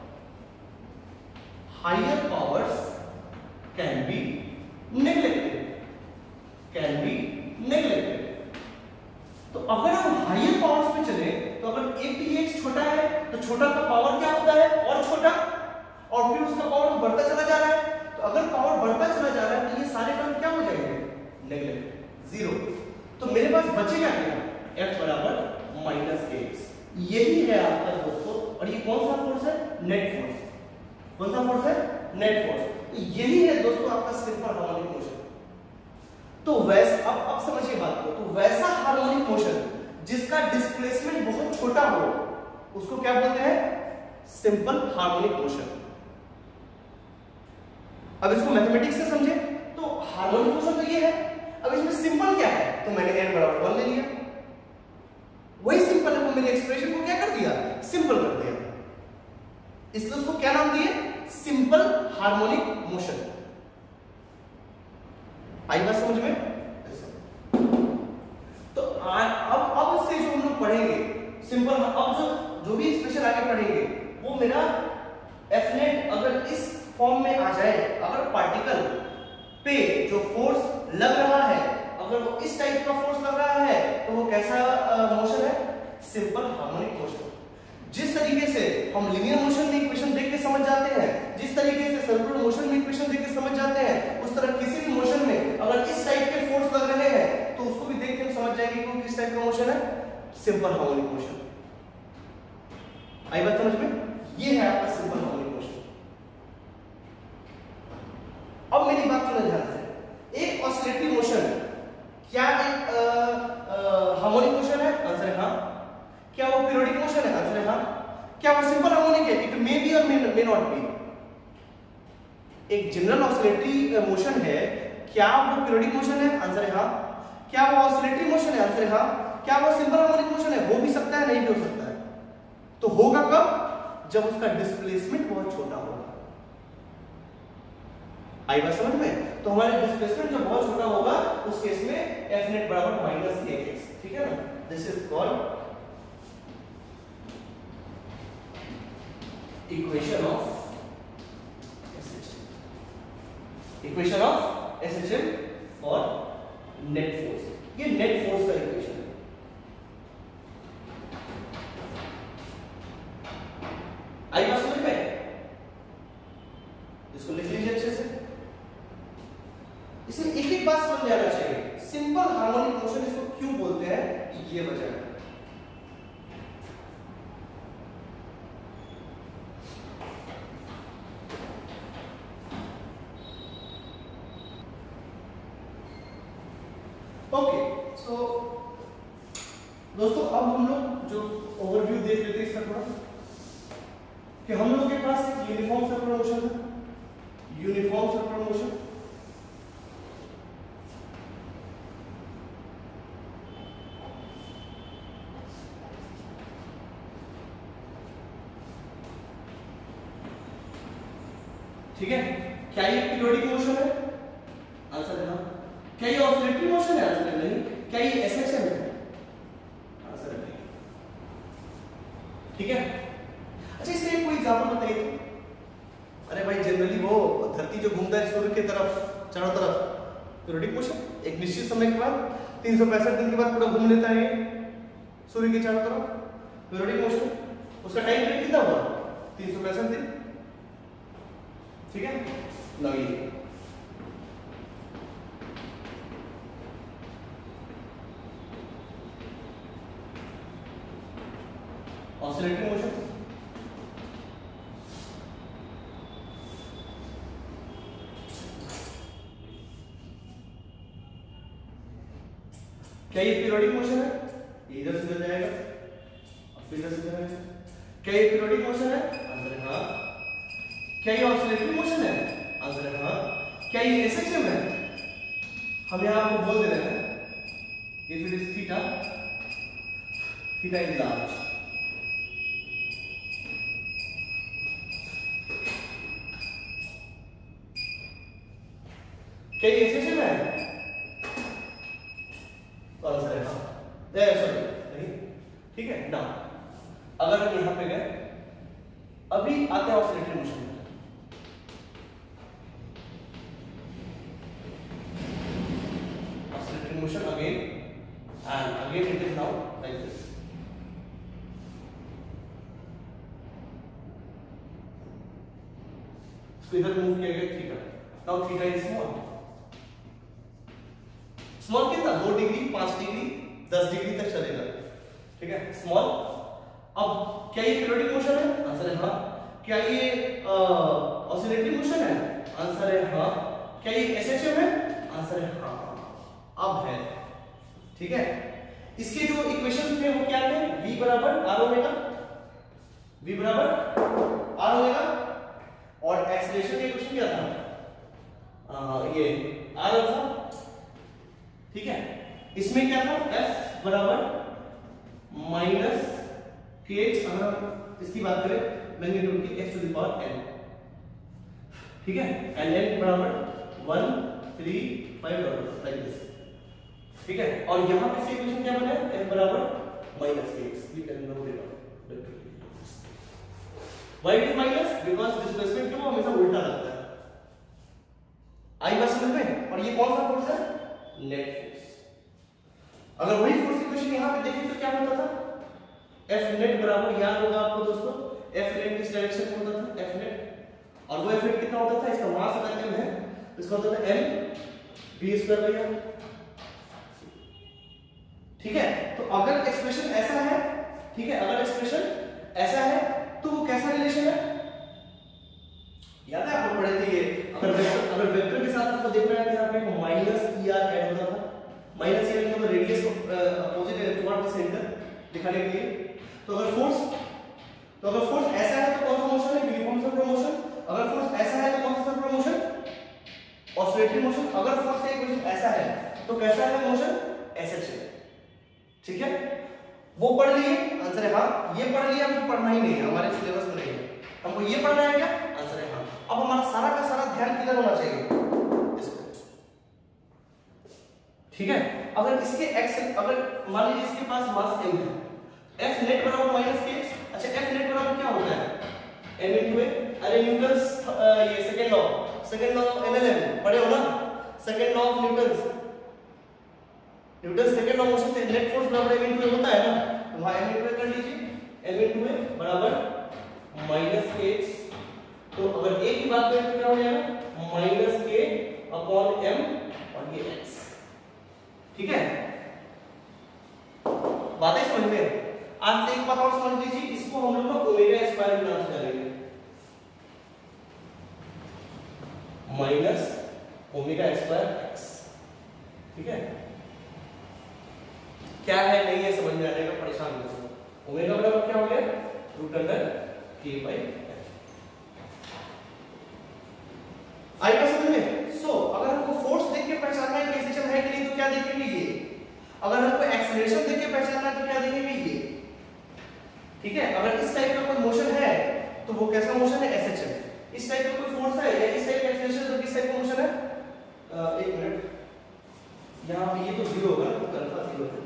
higher powers can be neglected can be neglected. तो अगर हम हायर पावर्स पे चले तो अगर एक टी एक्स छोटा है तो छोटा का पावर क्या होता है, और छोटा, और फिर उसका पावर बढ़ता चला जा रहा है। तो अगर पावर बढ़ता चला जा रहा है तो ये सारे टर्म क्या हो जाएंगे, नेगलेक्ट, जीरो। तो मेरे पास बचेगा क्या, f बराबर माइनस के एक्स। यही है आपका दोस्तों, और ये कौन सा फोर्स है, नेट फोर्स। कौन सा फोर्स है, नेट फोर्स। तो यही है दोस्तों आपका सिंपल हार्मोनिक मोशन। तो वैसा अब अब समझिए बात को, तो वैसा हार्मोनिक मोशन जिसका डिस्प्लेसमेंट बहुत छोटा हो उसको क्या बोलते हैं, सिंपल हार्मोनिक मोशन। अब इसको मैथमेटिक्स से समझे तो हार्मोनिक मोशन तो ये है, अब इसमें सिंपल क्या है, तो मैंने n बराबर वन ले लिया, वही सिंपल है, वो मेरे एक्सप्रेशन को क्या कर दिया, सिंपल कर दिया, इसलिए उसको क्या नाम दिए, सिंपल हार्मोनिक मोशन। आई बात समझ में। तो अब अब से जो हम लोग पढ़ेंगे सिंपल, अब जो जो भी एक्सप्रेशन आगे पढ़ेंगे वो मेरा एफ नेट अगर इस फॉर्म में आ जाए, अगर पार्टिकल पे जो फोर्स लग रहा है अगर वो इस टाइप का फोर्स लग रहा है तो वो कैसा मोशन है, सिंपल हार्मोनिक मोशन। जिस तरीके से हम लीनियर मोशन में इक्वेशन देख के समझ जाते हैं, जिस तरीके से सर्कुलर मोशन में इक्वेशन देख के समझ जाते हैं, उस तरह किसी भी मोशन में अगर इस टाइप के फोर्स लग रहे हैं तो उसको भी देख के हम समझ जाएंगे कि किस टाइप का मोशन है, सिंपल हार्मोनिक मोशन। आई बात समझ में, ये है आपका सिंपल हार्मोनिक मोशन। अब मेरी बात सुनो ध्यान से, एक ऑसिलेटरी मोशन क्या एक हार्मोनिक मोशन है, आंसर है हाँ। क्या वो पीरियोडिक मोशन है, आंसर है हाँ। क्या वो सिंपल हार्मोनिक है, इट मे बी और मे नॉट बी। एक जनरल ऑसिलेटरी मोशन है, क्या वो पीरियोडिक मोशन है, आंसर है हाँ। क्या वो ऑसिलेटरी मोशन है, आंसर है हाँ। क्या वो सिंपल हार्मोनिक मोशन है, हो भी सकता है नहीं भी हो सकता है। तो होगा कब, जब उसका डिस्प्लेसमेंट बहुत छोटा होगा। आई बात समझ में। तो हमारे डिस्प्लेसमेंट जो बहुत छोटा होगा उस केस में एफ नेट बराबर माइनस के एक्स, ठीक है ना। This is called equation of SHM, equation of SHM for net force. ये नेट फोर्स का इक्वेशन है। आई बात समझ में, इसको लिख लीजिए अच्छे से। इसमें एक एक बात समझ जाना चाहिए, सिंपल हार्मोनिक मोशन इसको क्यों बोलते हैं, ये वजह है। ओके सो दोस्तों, अब हम लोग जो ओवरव्यू देख लेते हैं इसका थोड़ा, कि हम लोग के पास एक यूनिफॉर्म सर्कुलर मोशन है, यूनिफॉर्म सर्कुलर मोशन। ठीक है, क्या ये पीरियोडिक मोशन है, आंसर है हाँ। क्या ये ऑसिलेटरी मोशन है, आंसर है नहीं। क्या ये एसएचएम है, आंसर है नहीं। ठीक है, अच्छा इसका एक कोई एग्जांपल बताइए। अरे भाई जनरली वो धरती जो घूमता है सूर्य की तरफ चारों तरफ, पीरियोडिक मोशन, एक निश्चित समय के बाद तीन सौ पैंसठ दिन के बाद पूरा घूम लेता है सूर्य के चारों तरफ, पीरियोडिक मोशन। उसका टाइम पीरियड कितना हुआ? तीन सौ पैंसठ दिन। ठीक है ना। ये ऑसिलेटरी मोशन, क्या ये पीरियोडिक मोशन है? इधर से इधर जाएगा, अब इधर से जाएगा। क्या ये पीरियोडिक मोशन है? आंसर है हाँ। क्या ये ऑसिलेटरी मोशन है? आंसर है हाँ। क्या ये एसएचएम है? हम यहां आपको बोल दे रहे हैं if it is theta, theta is large. क्या ये एसएचएम है? आंसर है हाँ। सॉरी नहीं, ठीक है ना। अगर हम यहां पे गए, अभी आते हैं ऑसिलेटरी मोशन में। Oscillatory motion again and again it is now like this. इसको इधर मूव किया गया theta. Now theta is small. Small कितना? दो डिग्री, पांच डिग्री, दस डिग्री तक चलेगा। ठीक है स्मॉल। अब क्या ये पीरियोडिक मोशन है? आंसर है हाँ। क्या ये ऑसिलेटरी मोशन है? आंसर है हाँ। क्या ये एसएचएम है? आंसर है हाँ। अब है ठीक है। इसके जो इक्वेशंस थे वो क्या थे? v बराबर आर ओमेगा, v बराबर आर ओमेगा, और एक्सेलरेशन का इक्वेशन क्या था? आ, ये आर अल्फा। ठीक है। इसमें क्या था? f बराबर माइनस के एक्स, अगर हम इसकी बात करें मैग्नीट्यूड की, x to the power n। ठीक है। एंड n बराबर one three five like this. ठीक है। और यहां पे से इक्वेशन क्या बना है? f बराबर minus k x. We can note it out. Why it is minus? Because displacement क्यों हमेशा उल्टा लगता है। आई बात समझ में? और ये कौन सा फोर्स है? Net force. अगर वही फोर्स इक्वेशन यहां पे देखें तो क्या होता था? F नेट बराबर, याद होगा आपको दोस्तों, F नेट किस डायरेक्शन में होता था? F net. और वो F नेट कितना होता था? इसका मास अगर m है तो इसका होता था m v square by r। ठीक है। तो अगर एक्सप्रेशन ऐसा है, ठीक है, अगर एक्सप्रेशन ऐसा है तो वो कैसा रिलेशन है? याद है आपको पढ़े थे ये। अगर वेक्टर, अगर वेक्टर के साथ आपको देखना है कि यहां पे माइनस ई आर ऐड होता था। माइनस ई मतलब रेडियस को अपोजिट टुवर्ड द सेंटर दिखाने के लिए। तो अगर फोर्स तो अगर फोर्स ऐसा है तो कौन सा मोशन है? Uniform circular motion. अगर फोर्स ऐसा है तो कौन सा सर्कुलर मोशन? Oscillatory motion. अगर फोर्स का इक्वेशन ऐसा है तो कैसा है मोशन? एसएचएम। ठीक है। वो पढ़ लिए? आंसर है हाँ। ये पढ़ लिया, हमको पढ़ना ही नहीं है, हमारे सिलेबस में नहीं है। हमको ये पढ़ना है क्या? आंसर है हाँ। अब हमारा सारा का सारा ध्यान किधर होना चाहिए? इस पे। ठीक है। अगर इसके एक्स, अगर मान लीजिए इसके पास मास m है, F नेट बराबर माइनस के एक्स। अच्छा F नेट बराबर क्या होता है? m into a। अरे न्यूटन्स ये second law, second law of NLM पढ़े हो ना? Second law of Newton's, Newton second law motion से नेट फोर्स बराबर m इनटू a होता है ना? तो वहां m इनटू a कर लीजिए। m इनटू a बराबर माइनस के एक्स। तो अगर a की बात करें तो क्या हो जाएगा? माइनस के अपॉन m और ये x। ठीक है। बातें समझ में? आज से एक बात और समझ लीजिए, इसको हम लोग ना ओमेगा स्क्वायर के नाम से जानेंगे। Minus omega square x. ठीक है। क्या है नहीं है समझ में आ जाएगा, परेशान मत हो। ओमेगा बराबर क्या हो गया? Root under k by f. आएगा समझ में? सो अगर हमको फोर्स देख के पहचानना है कि एसएचएम है कि नहीं तो क्या देखेंगे? ये। अगर हमको एक्सेलरेशन देख के पहचानना है तो क्या देखेंगे? ये। ठीक है। अगर इस टाइप का कोई मोशन है तो वो कैसा मोशन है? एसएचएम। इस टाइप का कोई फोर्स है या इस टाइप का एक्सेलरेशन तो किस टाइप का मोशन है? एक मिनट, यहां पे ये तो जीरो होगा ना, तो अल्फा जीरो है।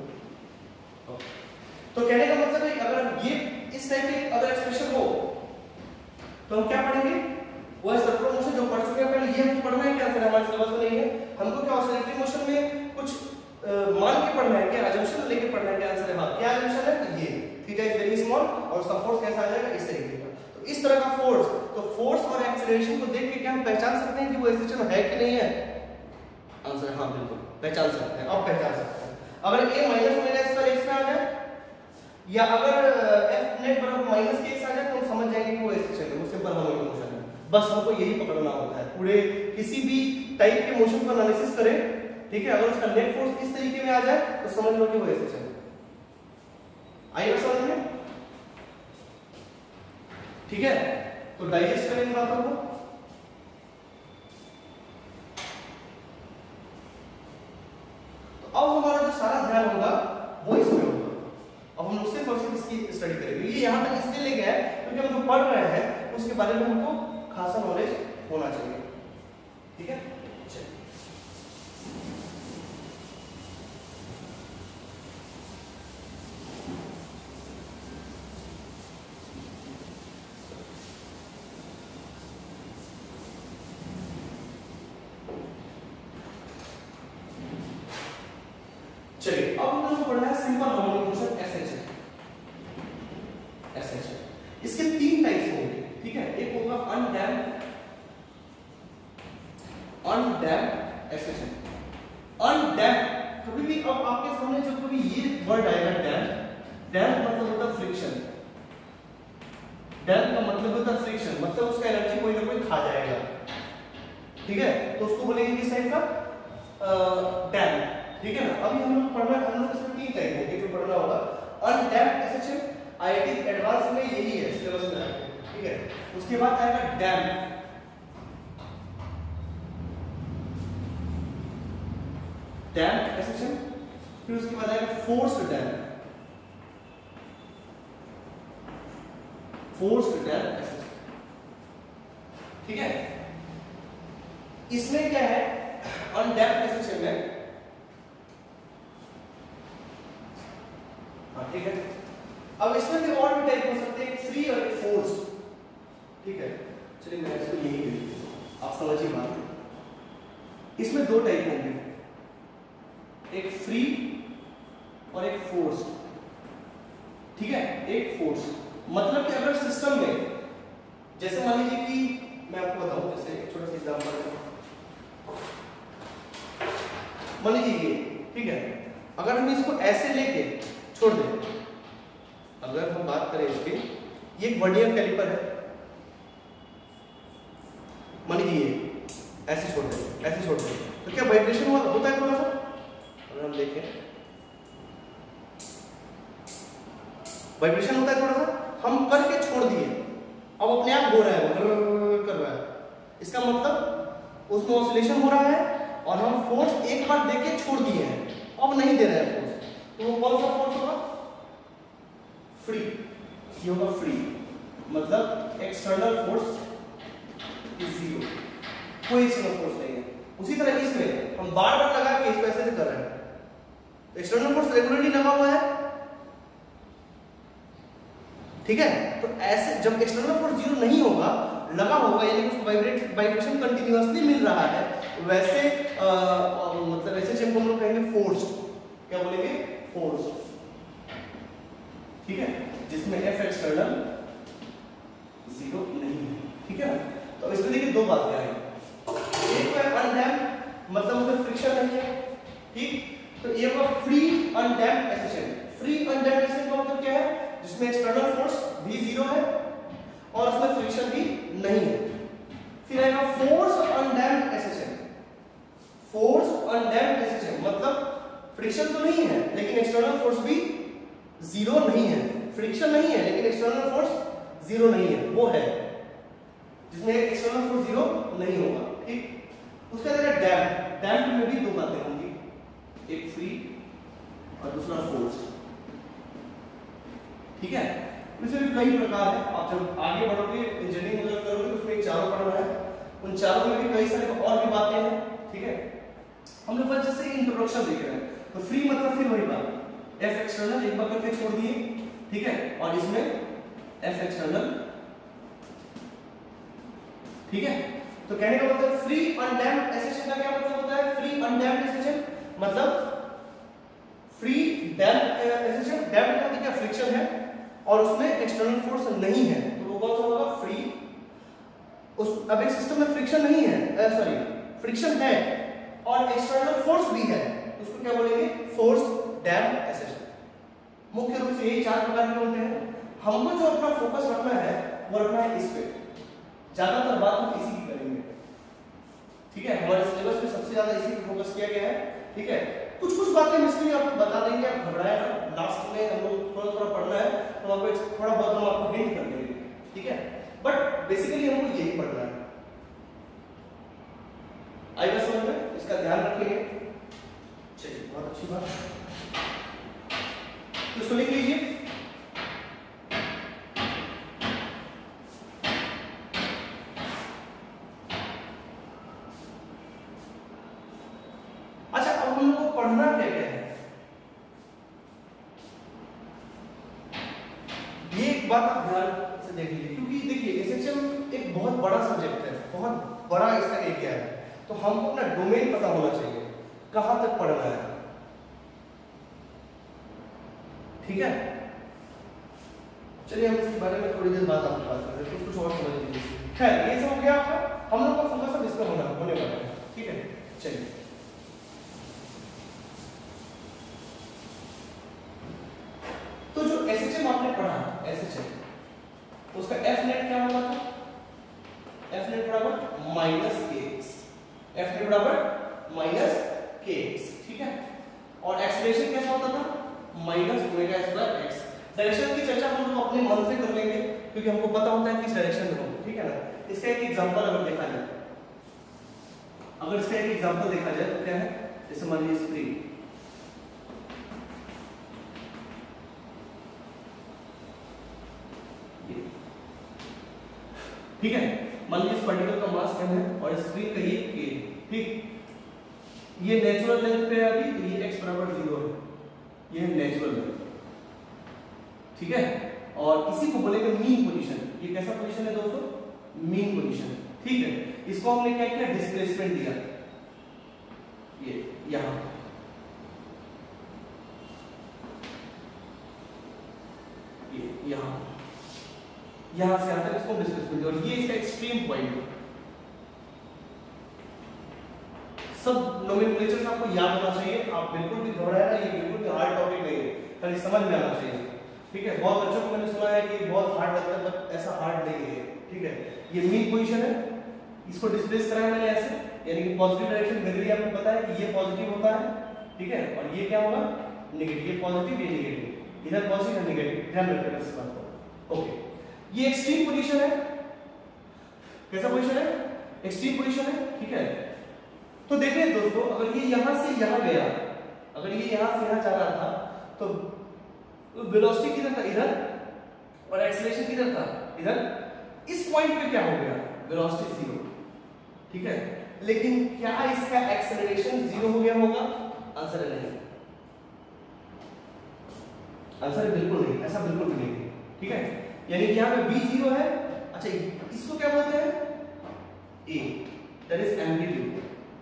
तो कहने का मतलब है अगर ये इस टाइप की अगर एक्सप्रेशन हो तो हम क्या पढ़ेंगे, वो सर्कुलर मोशन जो पढ़ चुके हैं पहले, ये हम पढ़ना है क्या सर, हमारे सिलेबस में नहीं है। हमको क्या ऑसिलेटरी मोशन में कुछ आ, मान के पढ़ना है, क्या अजम्पशन लेके पढ़ना है, क्या आंसर है? हाँ, क्या अजम्पशन है? ये थीटा इज वेरी स्मॉल और उसका फोर्स कैसा आ जाएगा, इस तरीके का। तो इस तरह का फोर्स, तो फोर्स और एक्सीलरेशन को देख के क्या हम पहचान सकते हैं कि वो एक्सीलरेशन है कि नहीं है? आंसर हाँ बिल्कुल पहचान सकते हैं, अब पहचान सकते हैं। अगर a minus omega square x में आ जाए या अगर f नेट बराबर माइनस के x आ जाए तो हम समझ जाएंगे कि वो एक्सीलरेशन है, वो सिंपल हार्मोनिक मोशन है। बस हमको यही पकड़ना होता है, पूरे किसी भी टाइप के मोशन को एनालिसिस करें, ठीक है, अगर उसका नेट फोर्स इस तरीके में आ जाए तो समझ लो कि वो एक्सीलरेशन है। आइए समझ में, ठीक है। तो डाइजेस्ट करेंगे बातों को। तो अब हमारा जो सारा ध्यान होगा वो इसमें होगा। अब हम लोग सिर्फ और सिर्फ इसकी स्टडी करेंगे। ये यहाँ तक इसलिए ले गया है क्योंकि हम जो पढ़ रहे हैं उसके बारे में हमको खासा नॉलेज होना चाहिए, ठीक है। चलिए चलिए अब हम लोग को पढ़ना है simple harmonic motion SH. SH इसके तीन टाइप्स होंगे, ठीक है। एक होगा अनडैम्प्ड, अनडैम्प्ड एसएच। अनडैम्प्ड कभी भी, अब आपके सामने जब कभी ये वर्ड आएगा डैम्प, डैम्प मतलब होता है फ्रिक्शन, डैम्प का मतलब होता है फ्रिक्शन, मतलब उसका एनर्जी कोई ना कोई खा जाएगा, ठीक है। तो उसको बोलेंगे किस टाइप का, डैम्प, ठीक है ना। अभी हम लोग पढ़ना, हम लोग इसमें तीन टाइप होंगे जो पढ़ना होगा। अनडैम्प्ड एसएच आईआईटी एडवांस में यही है सिलेबस में, ठीक है। उसके बाद आएगा डैम्प, डैम्प एसएच, फिर उसके बाद आएगा forced damp, forced damp SH, ठीक है। इसमें क्या है, अनडैम्प्ड एसएच में, ठीक है। अब इसमें भी और भी टाइप हो सकते हैं, फ्री और एक फोर्स्ड, ठीक है। चलिए मैं इसको यही लिखूं, आप समझिए बात। इसमें दो टाइप होंगे, एक फ्री और एक फोर्स्ड, ठीक है। एक फोर्स मतलब कि अगर सिस्टम में, जैसे मान लीजिए कि मैं आपको बताऊं, जैसे एक छोटा सा एग्जांपल मान लीजिए ये, ठीक है। अगर हम इसको ऐसे लेके छोड़ दें, अगर हम बात करें इसकी, ये एक वर्नियर कैलिपर है, मान लीजिए ऐसे छोड़ दें, ऐसे छोड़ दें, तो क्या वाइब्रेशन होता है थोड़ा सा? अगर हम देखें वाइब्रेशन होता है थोड़ा सा, हम करके छोड़ दिए, अब अपने आप हो रहा है, वो कर रहा है, इसका मतलब उसमें ऑसिलेशन हो रहा है और हम फोर्स एक बार देके छोड़ दिए हैं, अब नहीं दे रहे हैं फोर्स, तो वो कौन सा फोर्स होगा? फ्री। ये होगा फ्री, मतलब एक्सटर्नल फोर्स इज जीरो, कोई एक्सटर्नल फोर्स नहीं है। उसी तरह इसमें हम बार बार लगा के इसको ऐसे कर रहे हैं, तो एक्सटर्नल फोर्स रेगुलरली लगा हुआ है, ठीक है। तो ऐसे जब एक्सटर्नल फोर्स जीरो नहीं होगा, लगा होगा, यानी कि उसको वाइब्रेट वाइब्रेशन कंटिन्यूअसली मिल रहा है, वैसे आ, आ, मतलब ऐसे जब हम लोग कहेंगे फोर्स्ड, क्या बोलेंगे? फोर्स्ड, ठीक है, जिसमें एफ एक्सटर्नल जीरो नहीं है, ठीक है। तो इसमें देखिए दो बातें आई, एक है अनडैम्प्ड, मतलब उसमें फ्रिक्शन नहीं है, ठीक। तो एक है free undamped SHN. Free undamped SHN का मतलब क्या है? जिसमें एक्सटर्नल फोर्स भी जीरो है और उसमें फ्रिक्शन भी नहीं है। फिर आएगा force undamped SHN. Force undamped SHN मतलब फ्रिक्शन तो नहीं है लेकिन एक्सटर्नल फोर्स भी जीरो नहीं है, फ्रिक्शन नहीं है लेकिन एक्सटर्नल फोर्स जीरो नहीं है, वो है जिसमें एक्सटर्नल फोर्स जीरो नहीं होगा, ठीक। उसका जगह डैम्प, डैम्प में भी दो बातें होंगी, एक फ्री और दूसरा फोर्स, ठीक है। इसमें भी कई प्रकार है, आप जब आगे बढ़ोगे इंजीनियरिंग वगैरह करोगे तो उसमें चारों पढ़ना है, उन चारों में भी कई सारे और भी बातें हैं, ठीक है। हम लोग बस जैसे इंट्रोडक्शन देख रहे हैं, तो फ्री मतलब फिर वही बात, एफ एक्सटर्नल एक बार करके छोड़ दिए, ठीक है, और इसमें एफ एक्सटर्नल ठीक है, तो कहने का मतलब फ्री अनडैम्प्ड एसेशन का क्या मतलब होता है? फ्री अनडैम्प्ड एसेशन मतलब फ्री डैम्प्ड एसेशन, डैम्प्ड का मतलब क्या? फ्रिक्शन है और उसमें एक्सटर्नल फोर्स नहीं है, तो वो कौन सा होगा? फ्री। उस अब एक सिस्टम में फ्रिक्शन नहीं है, सॉरी फ्रिक्शन है और एक्सटर्नल फोर्स भी है, उसको क्या बोलेंगे? Forced damped oscillation. मुख्य रूप से यही चार प्रकार के होते हैं। हमको जो अपना फोकस रखना है वो रखना है इस पे, ज्यादातर बात हम इसी की करेंगे, ठीक है। हमारे सिलेबस में सबसे ज्यादा इसी पे फोकस किया गया है, ठीक है। कुछ कुछ बातें मिस्त्री आपको बता देंगे, आप घबराए ना, लास्ट में हम लोग थोड़ा थोड़ा पढ़ना है तो आपको थोड़ा बहुत हम आपको हिंट कर देंगे, ठीक है, बट बेसिकली हमको यही पढ़ना है। आई बात समझ में? इसका ध्यान रखिए। चलिए, बहुत अच्छी बात, तो इसको लिख लीजिए। अच्छा, अब हम लोग को पढ़ना क्या क्या है, ये एक बात आप ध्यान से देख लीजिए, क्योंकि देखिए एसएचएम एक बहुत बड़ा सब्जेक्ट है, बहुत बड़ा इसका एरिया है, तो हमको अपना डोमेन पता होना चाहिए, कहां तक पढ़ना है, ठीक है। चलिए हम इसके बारे में थोड़ी देर बाद आपकी बात करते हैं, कुछ कुछ और समझ लीजिए। खैर, ये सब हो गया आपका, हम लोग का फोकस अब इस पर होना होने वाला है, ठीक है। चलिए, तो जो एसएचएम आपने पढ़ा, एसएचएम उसका एफ नेट क्या होता था? एफ नेट बराबर minus k x, F net बराबर माइनस के एक्स, ठीक है। और एक्सेलरेशन कैसा होता था? Minus omega square x. Direction की चर्चा हम लोग अपने मन से कर लेंगे, क्योंकि हमको पता होता है किस डायरेक्शन में होगा, ठीक है ना। इसका एक एग्जांपल अगर देखा जाए, अगर इसका एक एग्जांपल देखा जाए तो क्या है? जैसे मान लीजिए स्प्रिंग, ठीक है, मान लीजिए इस पार्टिकल का मास m है और स्प्रिंग का ये k, ठीक, ये नेचुरल लेंथ पे है अभी, तो ये x बराबर जीरो है, ये है नेचुरल लेंथ, ठीक है। और इसी को बोलेंगे मीन पोजीशन। ये कैसा पोजीशन है दोस्तों? मीन पोजीशन, ठीक है। इसको हमने क्या किया? डिस्प्लेसमेंट दिया, ये यहां, ये यहां यहां से यहां तक इसको डिस्प्लेसमेंट, और ये इसका एक्सट्रीम पॉइंट है। सब नोमेनक्लेचर्स आपको याद होना चाहिए, आप बिल्कुल भी घबराए ना, ये बिल्कुल भी हार्ड टॉपिक नहीं है, खाली समझ में आना चाहिए, ठीक है। बहुत बच्चों को मैंने सुना है कि बहुत हार्ड लगता है, बट ऐसा हार्ड नहीं है, ठीक है। ये मीन पोजीशन है, इसको डिस्प्लेस कराया मैंने ऐसे, यानी कि पॉजिटिव डायरेक्शन मिल रही है, आपको पता है कि ये पॉजिटिव होता है, ठीक है, और ये क्या होगा? नेगेटिव। ये पॉजिटिव, ये नेगेटिव, इधर पॉजिटिव है नेगेटिव, ध्यान रखिएगा इस बात को, ओके। ये एक्सट्रीम पोजीशन है, कैसा पोजीशन है? एक्सट्रीम पोजीशन है, ठीक है। तो देखिए दोस्तों, अगर ये यहां से यहां गया, अगर ये यहां से यहां जा रहा था, तो वेलोसिटी किधर था? इधर, और एक्सीलरेशन किधर था? इधर। इस पॉइंट पे क्या हो गया? वेलोसिटी जीरो, ठीक है। लेकिन क्या इसका एक्सेलरेशन जीरो हो गया होगा? आंसर है नहीं, आंसर बिल्कुल नहीं, ऐसा बिल्कुल भी नहीं, ठीक है। यानी कि यहां पे v जीरो है। अच्छा, इसको क्या बोलते हैं? a, that is amplitude.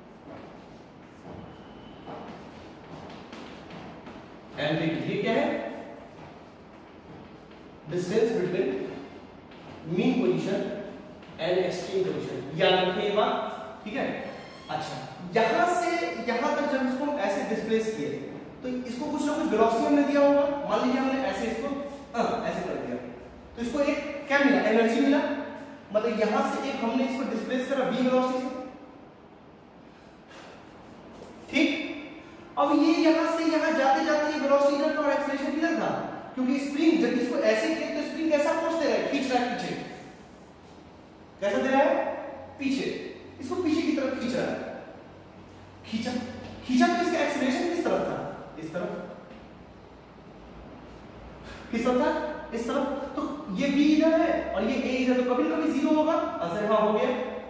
Amplitude ये क्या है? Distance between mean position and extreme position, याद रखिए ये बात, ठीक है। अच्छा, यहां से यहां तक जब इसको ऐसे डिस्प्लेस किए, तो इसको कुछ ना कुछ वेलोसिटी हमने दिया होगा। मान लीजिए हमने ऐसे इसको आ, ऐसे कर दिया, तो इसको एक क्या मिला? एनर्जी मिला, मतलब यहां से एक हमने इसको डिस्प्लेस करा v वेलोसिटी से, ठीक। अब ये यहां से यहां जाते जाते ये वेलोसिटी इधर था और एक्सेलरेशन किधर था? क्योंकि स्प्रिंग जब इसको ऐसे किया तो स्प्रिंग कैसा फोर्स दे रहा है? खींच रहा है पीछे, कैसा दे रहा है? पीछे, इसको पीछे की तरफ खींच रहा है, खींचा खींचा तो इसका एक्सेलरेशन किस तरफ था? इस तरफ। किस तरफ था? इस तरफ। तो ये v इधर है और ये a इधर, तो कभी ना कभी जीरो होगा। आंसर हाँ हो गया,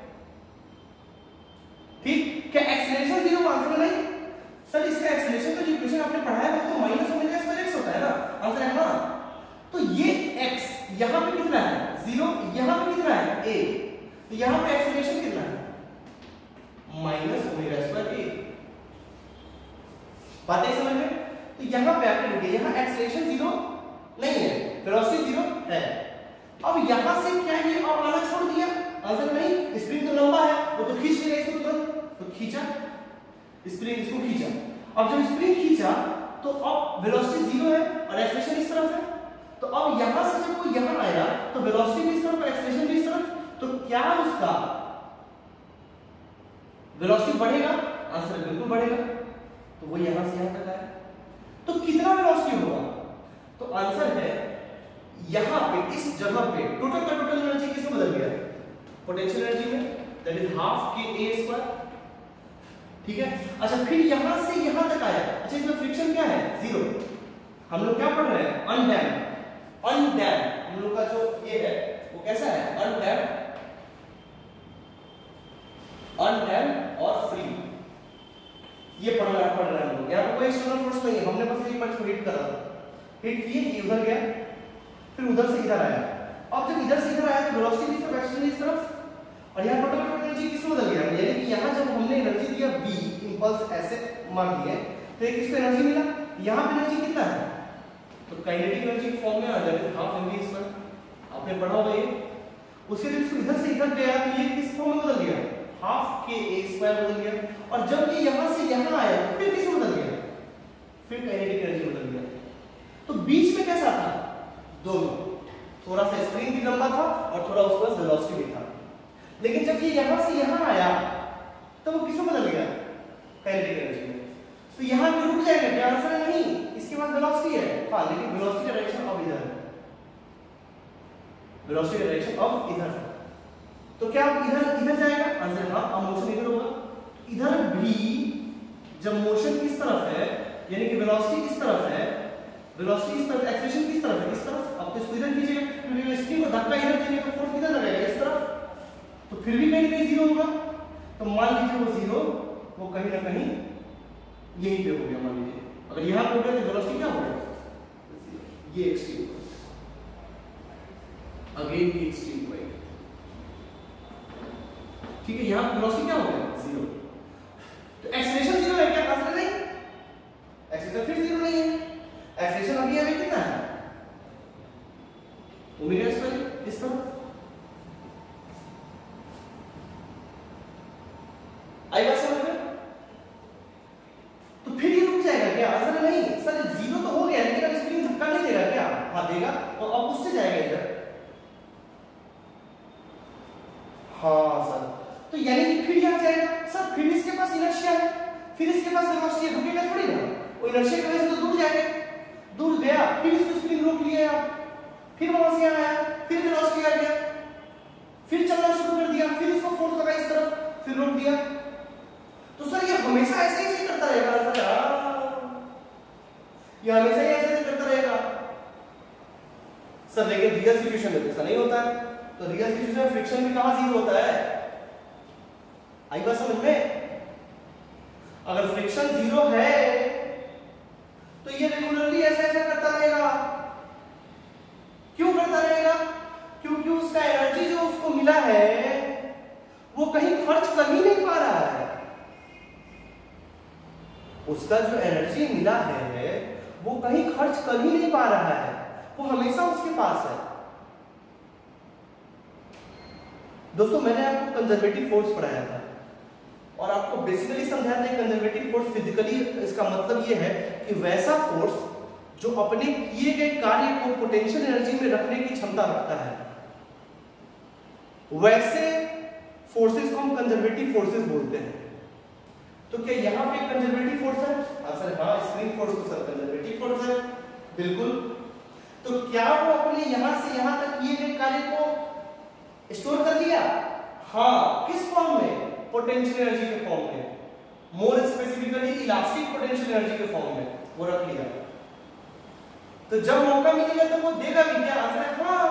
ठीक। क्या एक्सेलरेशन जीरो? आंसर नहीं सर, इसका एक्सेलरेशन का जो इक्वेशन आपने पढ़ाया है तो माइनस ओमेगा स्क्वायर एक्स होता है ना। आंसर है हाँ। तो ये x यहां पे कितना है? जीरो, यहां पे कितना है? a, तो यहाँ पे एक्सेलरेशन कितना है, माइनस ओमेगा स्क्वायर ए। बात है समझ में? तो यहाँ पे आपने देखिए यहाँ एक्सेलरेशन जीरो नहीं है, वेलोसिटी जीरो है। अब यहाँ से क्या ये अब आना छोड़ दिया, आंसर नहीं, स्प्रिंग तो लंबा है वो तो खींच लेगा इसको तुरंत, तो खींचा स्प्रिंग, इसको खींचा। अब जब स्प्रिंग खींचा तो अब वेलोसिटी जीरो है और एक्सेलरेशन इस तरफ है, तो अब यहां से जब कोई यहां आया तो वेलोसिटी भी इस तरफ, एक्सेलरेशन भी इस तरफ, तो क्या उसका वेलोसिटी बढ़ेगा, आंसर बिल्कुल बढ़ेगा। तो वो यहां से यहां तक आया, तो कितना वेलोसिटी होगा, तो आंसर है यहां पे इस जगह पे टोटल का टोटल एनर्जी किसमें बदल गया, पोटेंशियल एनर्जी में, that is half k A square. ठीक है, अच्छा फिर यहां से यहां तक आया, अच्छा इसमें फ्रिक्शन क्या है, जीरो। हम लोग क्या पढ़ रहे हैं, अनडैम्प्ड। अनडैम्प्ड हम लोग का जो ये है वो कैसा है, अनडैम्प्ड, अनडैम्प्ड और फ्री, ये पढ़ रहा पढ़ रहे हैं हम लोग। यहाँ पे कोई एक्सटर्नल फोर्स नहीं है, हमने बस एक पॉइंट को हिट करा, हिट किए, ये उधर गया, फिर उधर से इधर आया। अब जब इधर से इधर आया तो वेलोसिटी इस तरफ, एक्सेलरेशन इस तरफ, और यहाँ टोटल एनर्जी किस में बदल गया, यानी कि यहाँ जब हमने एनर्जी दिया v, इंपल्स ऐसे मार दिए, तो एक किसको एनर्जी मिला, यहाँ पे एनर्जी कितना है, तो काइनेटिक एनर्जी के फॉर्म में आ जाएगा हाफ एम वी स्क्वायर, आपने पढ़ा होगा ये। उसके जब इसको इधर से इधर गया तो ये किस फॉर्म में बदल गया, हाफ के ए स्क्वायर बदल गया, और जब ये यहाँ से यहाँ आया तो फिर किस में बदल गया, फिर काइनेटिक एनर्जी बदल गया। तो बीच में कैसा था, दोनों, थोड़ा सा स्प्रिंग भी लंबा था और थोड़ा उसके पास वेलोसिटी भी था, लेकिन जब ये यहां से यहां आया तो वो किसमें बदल गया, काइनेटिक एनर्जी में। तो यहां पे रुक जाएगा क्या, आंसर नहीं, इसके पास वेलोसिटी है, हां लेकिन वेलोसिटी का डायरेक्शन अब इधर है, वेलोसिटी का डायरेक्शन अब इधर है, तो क्या अब इधर इधर जाएगा, आंसर हां, अब मोशन इधर होगा। इधर भी जब मोशन इस तरफ है, यानी कि वेलोसिटी इस तरफ है, वेलोसिटी इस तरफ, एक्सेलरेशन किस तरफ है, इस तरफ, अब तो इसको इधर खींचेगा, क्योंकि स्प्रिंग को धक्का इधर देने का फोर्स इधर लगेगा इस तरफ, तो फिर भी कहीं कहीं जीरो होगा। तो मान लीजिए वो जीरो वो कहीं ना कहीं यहीं पे हो गया, मान लीजिए अगर यहां पे हो गया तो वेलोसिटी क्या हो गया, ये एक्सट्रीम, अगेन ये एक्सट्रीम होगा, ठीक है, यहां वेलोसिटी क्या हो गया, जीरो। तो एक्सेलरेशन जीरो है क्या, आंसर नहीं, एक्सेलरेशन फिर जीरो नहीं है, एक्सेलरेशन अभी हमें कितना है, ओमेगा स्क्वायर इस तरफ। आई बात समझ में? तो फिर ये रुक जाएगा क्या, आंसर नहीं, सर जीरो तो हो गया लेकिन अब स्प्रिंग धक्का नहीं देगा क्या, हाँ देगा, और अब उससे जाएगा इधर, हाँ सर, तो यानी कि फिर यहां जाएगा, सर फिर इसके पास इनर्शिया है, फिर इसके पास वेलोसिटी है, रुकेगा थोड़ी ना, वो इनर्शिया की वजह से तो दूर जाएगा, दूर गया, फिर इसको स्प्रिंग रोक लिया आप, फिर वहां से यहां आया, फिर वेलोसिटी आ गया, फिर चलना शुरू कर दिया, फिर इसको फोर्स लगा इस तरफ, फिर रोक दिया। तो सर ये हमेशा ऐसे ही करता रहेगा, आंसर ये हमेशा ही ऐसे ही करता रहेगा सर, लेकिन रियल सिचुएशन में ऐसा नहीं होता है। तो रियल सिचुएशन में फ्रिक्शन भी कहां जीरो होता है, आई बात समझ में? अगर फ्रिक्शन जीरो है तो ये रेगुलरली ऐसे ऐसे करता रहेगा, क्यों करता रहेगा, क्योंकि उसका एनर्जी जो उसको मिला है वो कहीं खर्च कर ही नहीं पा रहा है, उसका जो एनर्जी मिला है वो कहीं खर्च कर ही नहीं पा रहा है, वो हमेशा उसके पास है। दोस्तों मैंने आपको कंजर्वेटिव फोर्स पढ़ाया था और आपको बेसिकली समझाया था कंजर्वेटिव फोर्स फिजिकली इसका मतलब ये है कि वैसा फोर्स जो अपने किए गए कार्य को पोटेंशियल एनर्जी में रखने की क्षमता रखता है, वैसे फोर्सेस को हम कंजर्वेटिव फोर्सेस बोलते हैं। तो क्या यहाँ पे कंजर्वेटिव फोर्स है, आंसर हाँ, स्प्रिंग फोर्स तो सर कंजर्वेटिव फोर्स है, बिल्कुल। तो क्या वो अपने यहां से यहां तक किए गए कार्य को स्टोर कर लिया, हाँ, किस फॉर्म में, पोटेंशियल एनर्जी के फॉर्म में, more specifically elastic potential energy के फॉर्म में वो रख लिया। तो जब मौका मिलेगा तो वो देगा भी क्या, आंसर हाँ,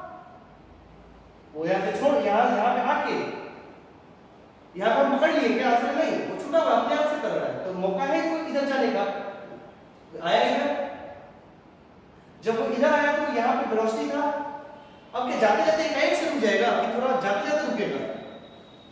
वो यहां से छोड़ यहां यहां पे आके यहां पर पकड़ लिए क्या, आंसर नहीं, वो छूटा हुआ अपने आप से कर रहा है, तो मौका है इसको इधर जाने का, आया इधर, जब वो इधर आया तो यहाँ पे वेलोसिटी था, अब क्या जाते जाते कहीं से रुक जाएगा कि थोड़ा जाते जाते रुकेगा,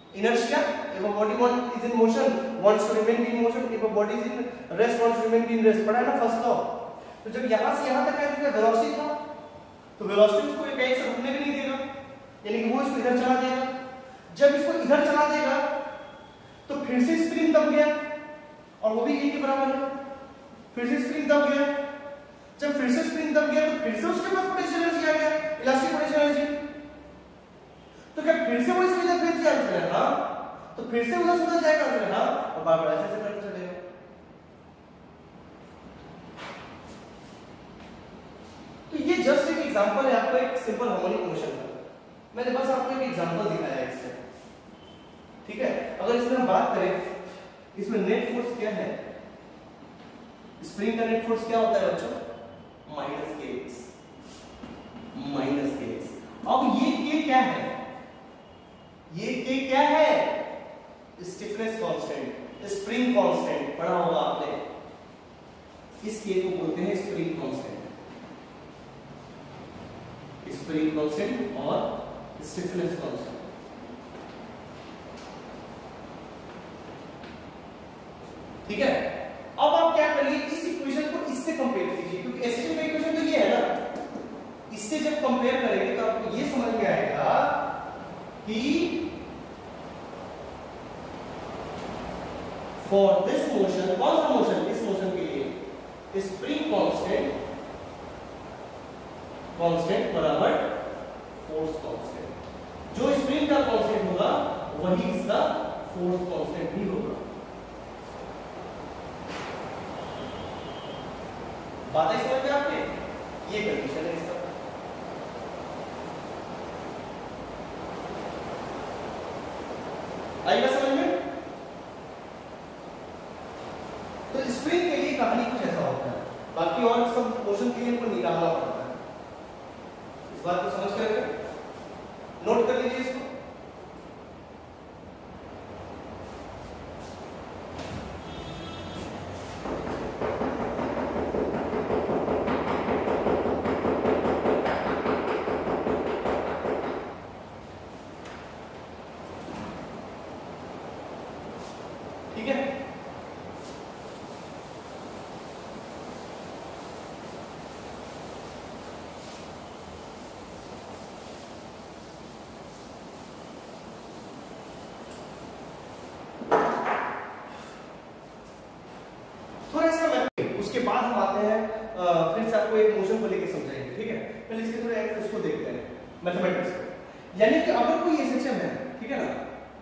inertia, if a body want is in motion wants to remain in motion, if a body is in rest wants to remain in rest. पढ़ा है ना फर्स्ट लॉ। तो जब यहाँ से यहाँ तक है तो वेलोसिटी था, तो वेलोसिटी उसको कहीं से रुकने भी नहीं देगा, यानी कि वो इसको इधर चला देगा। जब इसको इधर चला देगा तो फिर से स्प्रिंग दब गया और वो भी ए के बराबर है, फिर से स्प्रिंग दब गया। जब फिर से स्प्रिंग दब गया तो फिर से उसके पास पोटेंशियल एनर्जी आ गया, इलास्टिक पोटेंशियल एनर्जी। तो क्या फिर से वो इसको इधर भेज दिया आंसर है? हाँ, तो फिर से उधर उधर जाएगा आंसर है। हाँ, और बार बार ऐसे करते चलेगा। तो ये जस्ट एक एग्जांपल है आपका एक सिंपल हार्मोनिक मोशन का। मैंने बस आपको एक एग्जांपल दिखाया है इससे, ठीक है। अगर इसमें हम बात करें, इसमें नेट फोर्स क्या है, स्प्रिंग का नेट फोर्स क्या होता है बच्चों? Minus k x, minus k x. अब ये के क्या है? ये के क्या है? स्टिफनेस कांस्टेंट, स्प्रिंग कांस्टेंट, पढ़ा होगा आपने। इस के को बोलते हैं स्प्रिंग कांस्टेंट, स्प्रिंग कांस्टेंट और स्टिफनेस कांस्टेंट। ठीक है। अब आप क्या करिए, इस इक्वेशन को इससे कंपेयर कीजिए, क्योंकि एसएचएम का इक्वेशन तो ये है ना। इससे जब कंपेयर करेंगे तो आपको ये समझ में आएगा कि फॉर दिस मोशन, कौन सा मोशन? इस मोशन के लिए स्प्रिंग कांस्टेंट, कांस्टेंट बराबर फोर्स कांस्टेंट। जो स्प्रिंग का कांस्टेंट होगा वही इसका फोर्स कांस्टेंट भी होगा। बात है समझ में आपके? ये कंडीशन है इसका। आएगा समझ में? तो स्प्रिंग के लिए कहानी कुछ ऐसा होता है, बाकी और सब मोशन के लिए इनको निकालना पड़ता है। इस बात को समझ कर नोट कर लीजिए इसको। ठीक है। थोड़ा इसका उसके बाद हम आते हैं आ, फिर से आपको एक मोशन को लेकर समझाएंगे। ठीक है, पहले इसके थोड़े एक उसको देखते हैं, मैथमेटिक्स को। यानी कि अगर कोई एसएचएम है, ठीक है ना,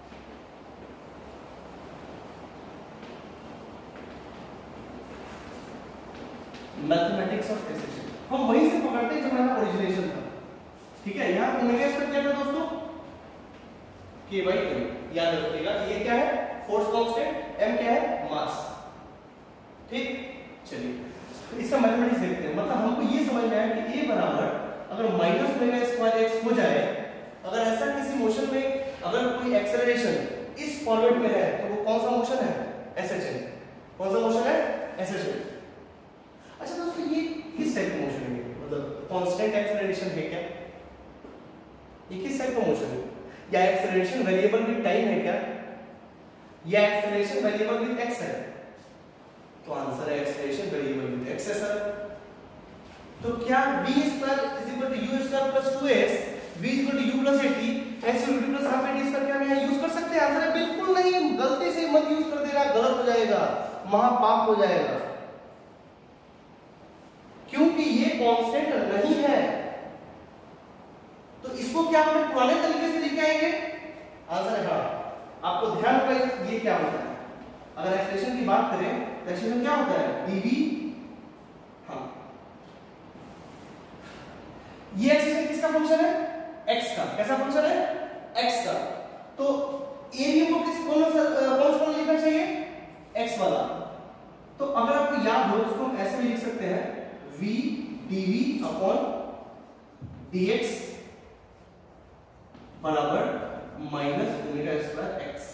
मैथमेटिक्स ऑफ एसएचएम हम वहीं से पकड़ते हैं जब हमारा ओरिजिनेशन था। ठीक है, यहां ओमेगा स्क्वायर क्या था दोस्तों? के बाई एम। याद रखिएगा ये क्या है? फोर्स कांस्टेंट, एम क्या है? मास। ठीक, चलिए तो इसका मैथमेटिक्स देखते हैं। मतलब हमको ये समझ में आया कि ए बराबर अगर माइनस ओमेगा स्क्वायर एक्स हो जाए, अगर ऐसा किसी मोशन में अगर कोई एक्सेलरेशन इस फॉर्मेट में है तो वो कौन सा मोशन है? एसएचएम। कौन सा मोशन है? एसएचएम। अच्छा दोस्तों, ये किस टाइप का मोशन है? मतलब कांस्टेंट एक्सेलरेशन है क्या? ये किस टाइप का मोशन है? या एक्सेलरेशन वेरिएबल विद टाइम है क्या? या एक्सेलरेशन वेरिएबल विद एक्स है? तो आंसर है एक्सेलरेशन वेरिएबल विद एक्स है सर। तो क्या v square is equal to u square plus two s, v is equal to u plus eighty, s is equal to plus half eighty इसका क्या हम यहां यूज कर सकते हैं? आंसर है बिल्कुल नहीं, गलती से मत यूज कर देना, गलत हो जाएगा, महापाप हो जाएगा, क्योंकि ये कांस्टेंट नहीं है। तो इसको क्या हम पुराने तरीके से लिख आएंगे? आंसर है हाँ। आपको ध्यान रखना ये क्या होता है। अगर एक्सप्रेशन की बात करें तो एक्सप्रेशन क्या होता है? dv। हाँ, ये एक्सप्रेशन किसका फंक्शन है? x का। कैसा फंक्शन है? x का। तो ए भी हमको किस कौन सा कौन सा लिखना चाहिए? x वाला। तो अगर आपको याद हो तो उसको हम ऐसे भी लिख सकते हैं v dv अपॉन dx बराबर माइनस ओमेगा स्क्वायर एक्स।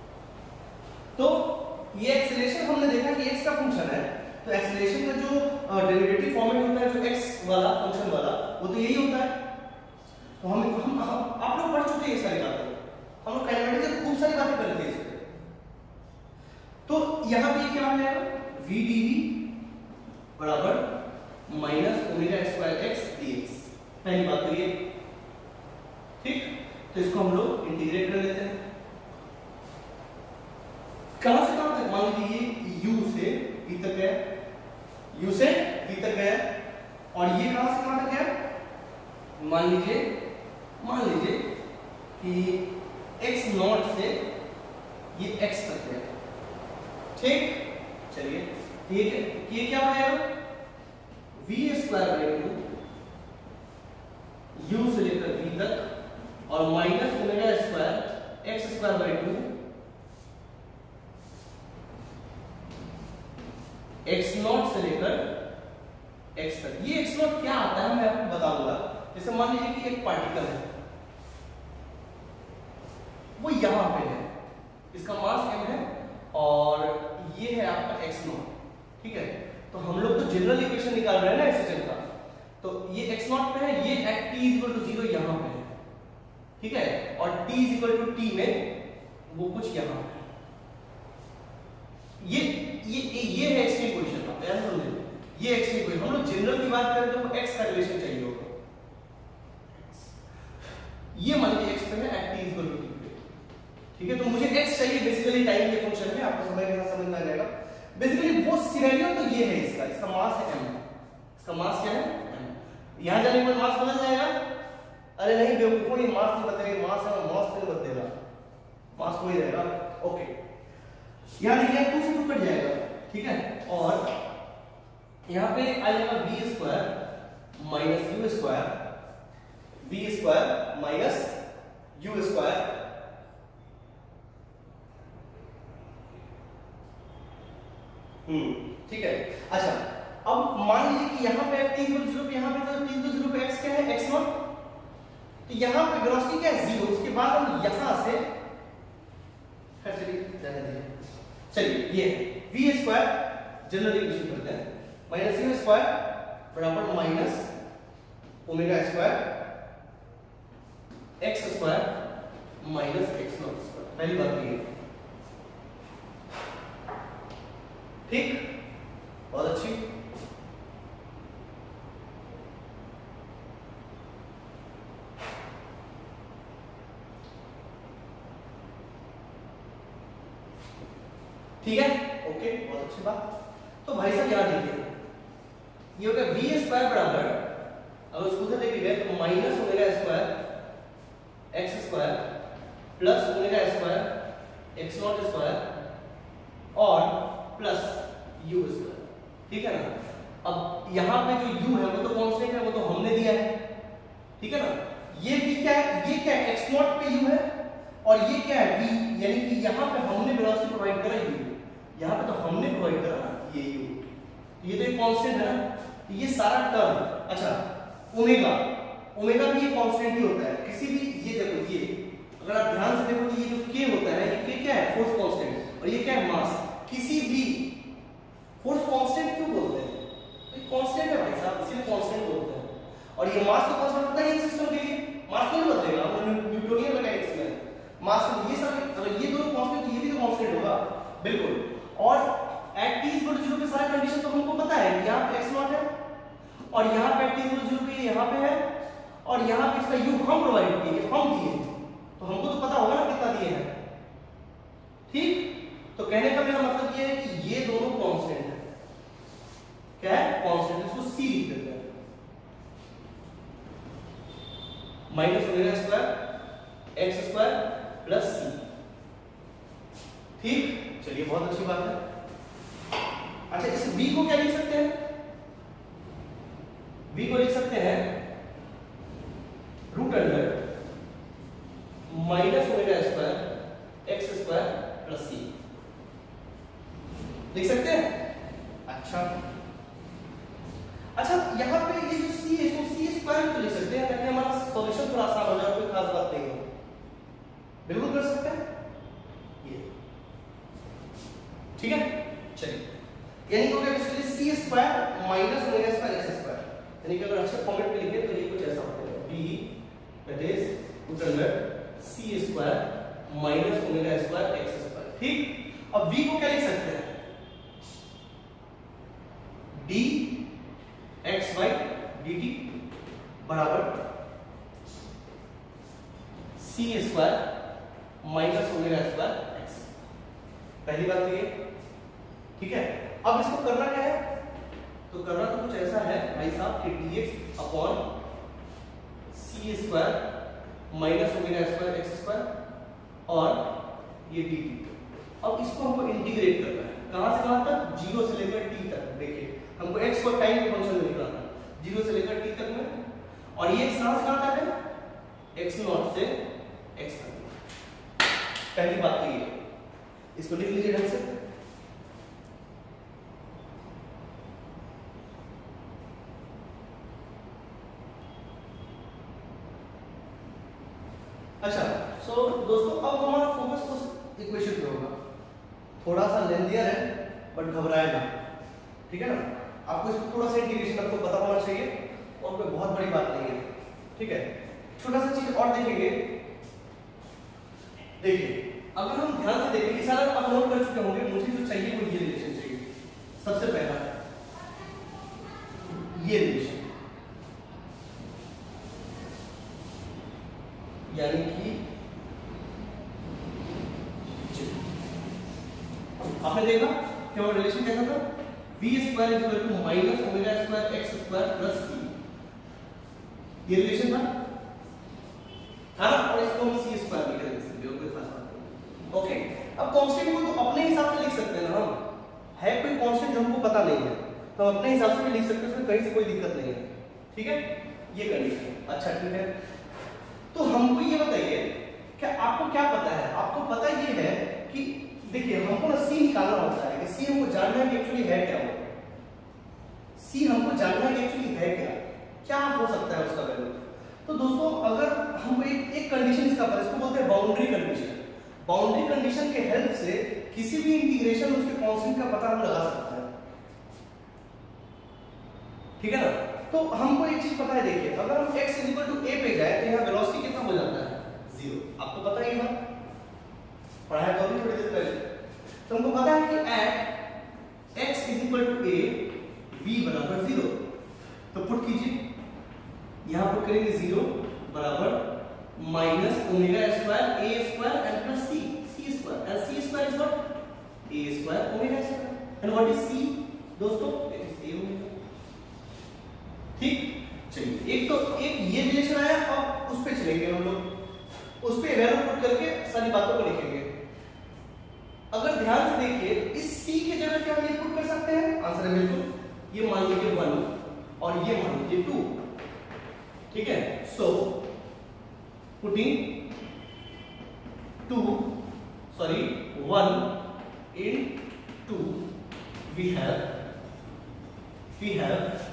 तो ये एक्सेलरेशन हमने देखा कि x का फंक्शन है, तो एक्सेलरेशन का जो डेरिवेटिव फॉर्मेट होता है जो x वाला फंक्शन वाला, वो तो यही होता है। तो हम, हम, हम आप लोग पढ़ चुके हैं ये सारी बातें, हम लोग काइनेमेटिक्स में खूब सारी बातें कर रहे थे इसमें। तो यहां पे क्या हो जाएगा, v dv बराबर minus omega square x dx, पहली बात तो ये, ठीक। तो इसको हम लोग इंटीग्रेट कर लेते हैं, कहां से कहां तक, मान लीजिए u से v तक है, u से v तक गया, और ये कहां से कहां तक गया, मान लीजिए मान लीजिए कि x नॉट से ये x तक गया, ठीक। चलिए ये ये क्या हो जाएगा, v square by two u से लेकर v तक और minus omega square x square by two x naught से लेकर x तक। ये x नॉट क्या आता है मैं आपको बता दूंगा। जैसे मान लीजिए कि एक पार्टिकल है, वो यहां पे है, इसका मास m है और ये है आपका x नॉट, ठीक है। तो हम लोग तो जनरल इक्वेशन निकाल रहे हैं ना एक्सिजन का, तो ये x नॉट पे है, ये at t equal to zero यहां पे है, ठीक है, और t इक्वल टू t में वो कुछ यहां पे, ये ये ये है x की इक्वेशन, आप याद समझे, ये x की इक्वेशन। हम लोग जनरल की बात करें तो x का रिलेशन चाहिए होगा, ये मान लीजिए x पे है at t equal to t पे, ठीक है। तो मुझे x चाहिए, बेसिकली टाइम के फंक्शन में, आपको समझ में समझ में आ जाएगा। बेसिकली वो सिनेरियो तो ये है, इसका इसका मास है m, इसका मास क्या है m। यहां जाने के बाद मास बदल जाएगा, अरे नहीं बेवकूफों, ये मास नहीं बदलेगा, मास है मास नहीं बदलेगा, मास वही रहेगा, ओके। यहां देखिए टू से टू कट जाएगा, ठीक है, और यहां पे आ जाएगा v square minus u square, v square minus u square, हम्म ठीक है। अच्छा अब मान लीजिए कि यहाँ पे t इक्वल जीरो पे, यहाँ पे तो t इक्वल जीरो पे x क्या है, x नॉट, तो यहाँ पे वेलोसिटी क्या है जीरो। उसके बाद हम यहाँ से फिर चलिए रहने दीजिए, चलिए ये v स्क्वायर जनरल इक्वेशन करते हैं, माइनस u स्क्वायर बराबर minus omega square x square minus x naught square, पहली बात ये, ठीक, बहुत अच्छी। ठीक है, ओके, बहुत अच्छी बात। तो भाई साहब याद रखिए, ये होगा v स्क्वायर बराबर, अगर उसको से देखे गए तो minus omega square x square plus omega square x naught square और प्लस u स्क्वायर, ठीक है ना। अब यहाँ पे जो u है वो तो कांस्टेंट है, वो तो हमने दिया है, ठीक है ना। ये v क्या है, ये क्या है, x नॉट पे u है, और ये क्या है v, यानी कि यहाँ पे हमने वेलोसिटी प्रोवाइड करा u, यहाँ पे तो हमने प्रोवाइड करा ये u, ये तो एक कांस्टेंट है ना, ये सारा टर्म। अच्छा ओमेगा, ओमेगा भी एक कांस्टेंट ही होता है किसी भी, ये देखो ये अगर आप ध्यान से देखो तो ये जो k होता है, ये k क्या है, फोर्स कांस्टेंट, और ये क्या है, मास। किसी भी फोर्स कांस्टेंट क्यों बोलते हैं, तो ये कांस्टेंट है भाई साहब, इसीलिए कांस्टेंट बोलते हैं। और ये मास तो कांस्टेंट होता है सिस्टम के लिए, मास नहीं बदलेगा, न्यूटोनियन मैकेनिक्स में मास, ये सब अगर ये दोनों कांस्टेंट तो ये भी तो कांस्टेंट होगा, बिल्कुल। और at t equal to zero पे सारी कंडीशन तो हमको पता है, यहाँ पे x नॉट है और यहाँ पे t इक्वल टू जीरो पे यहाँ पे है, और यहाँ पे इसका u हम प्रोवाइड किए, हम दिए, तो हमको तो पता होगा ना कितना दिए हैं, ठीक। तो कहने का मेरा मतलब ये है कि ये दोनों कांस्टेंट है, क्या है, कांस्टेंट, इसको c लिख देते हैं, minus omega square x square plus c, ठीक। चलिए बहुत अच्छी बात है। अच्छा इस v को क्या लिख सकते हैं, v को लिख सकते हैं root under minus omega square x square plus c, लिख सकते हैं। अच्छा अच्छा यहाँ पे ये जो c है इसको c स्क्वायर तो लिख सकते हैं, ताकि हमारा सॉल्यूशन थोड़ा आसान हो जाए, कोई खास बात नहीं है, बिल्कुल कर सकते हैं ये, ठीक है। चलिए यानी कि हो गया basically c square minus omega square x square, यानी कि अगर अच्छे फॉर्मेट में लिखे तो ये कुछ ऐसा होता है d that is root under c square minus omega square x square. ठीक, अब v को क्या लिख सकते हैं, d x by d t बराबर c square minus omega square x. पहली बात तो ये, ठीक है। अब इसको करना क्या है, तो करना तो कुछ ऐसा है भाई साहब कि dx upon c square minus omega square x square और ये dt। अब इसको हमको इंटीग्रेट करना है, कहां से कहां तक, जीरो से लेकर t तक। देखिए हमको x को टाइम के फंक्शन में निकालना है, जीरो से लेकर t तक में, और ये x कहां से कहां तक है, x नॉट से x तक। पहली बात तो ये, इसको लिख लीजिए ढंग से। अच्छा, सो so, दोस्तों अब हमारा फोकस उस इक्वेशन पे होगा, थोड़ा सा लेंथियर है बट घबराए ना, ठीक है ना। आपको इसमें थोड़ा सा इंटीग्रेशन आपको पता होना चाहिए और कोई बहुत बड़ी बात नहीं है, ठीक है। छोटा सा चीज और देखेंगे, देखिए अगर हम ध्यान से देखें, सारा आप नोट कर चुके होंगे, मुझे जो चाहिए वो ये रिलेशन चाहिए। सबसे पहला ये रिलेशन, यानी कि आपने देखा कि वो रिलेशन कैसा था, v square is equal to minus omega square x square plus c, ये रिलेशन था था ना। और इसको हम सी स्क्वायर भी कर सकते हैं, कोई खास बात नहीं। ओके, अब कांस्टेंट को तो अपने हिसाब से लिख सकते हैं ना हम, है कोई कांस्टेंट जो हमको पता नहीं है तो हम अपने हिसाब से भी लिख सकते हैं, उसमें कहीं से कोई दिक्कत नहीं है, ठीक है। ये कंडीशन, अच्छा ठीक है। तो हमको ये बताइए कि आपको क्या पता है, आपको पता ये है कि देखिए हमको ना c निकालना होता है कि c हमको जानना है कि एक्चुअली है क्या, वो c हमको जानना है कि एक्चुअली है क्या, क्या हो सकता है उसका वैल्यू। तो दोस्तों अगर हमको एक एक कंडीशन इसका पता है, इसको बोलते हैं बाउंड्री कंडीशन। बाउंड्री कंडीशन के हेल्प से किसी भी इंटीग्रेशन उसके कांस्टेंट का पता हम लगा सकते हैं, ठीक है ना। तो हमको एक चीज पता है, देखिए अगर हम x इक्वल टू a पे जाए तो यहाँ वेलोसिटी कितना हो जाता है, जीरो। आपको पता है ये बात, पढ़ाया तो अभी थोड़ी देर पहले। तो हमको पता है कि at x is equal to a v बराबर जीरो। तो पुट कीजिए, यहाँ पुट करेंगे जीरो बराबर minus omega square a square and plus c c square, and c square is what, a square omega square, and what is c दोस्तों, it is a omega. ठीक, चलिए एक तो एक ये रिलेशन आया, और उस पे चलेंगे हम लोग, उस पे वैल्यू पुट करके सारी बातों को लिखेंगे। अगर ध्यान से देखिए, इस c की जगह क्या हम ये पुट कर सकते हैं, आंसर है बिल्कुल, ये मान लीजिए वन और ये मान लीजिए टू, ठीक है। So putting two sorry one in two we have we have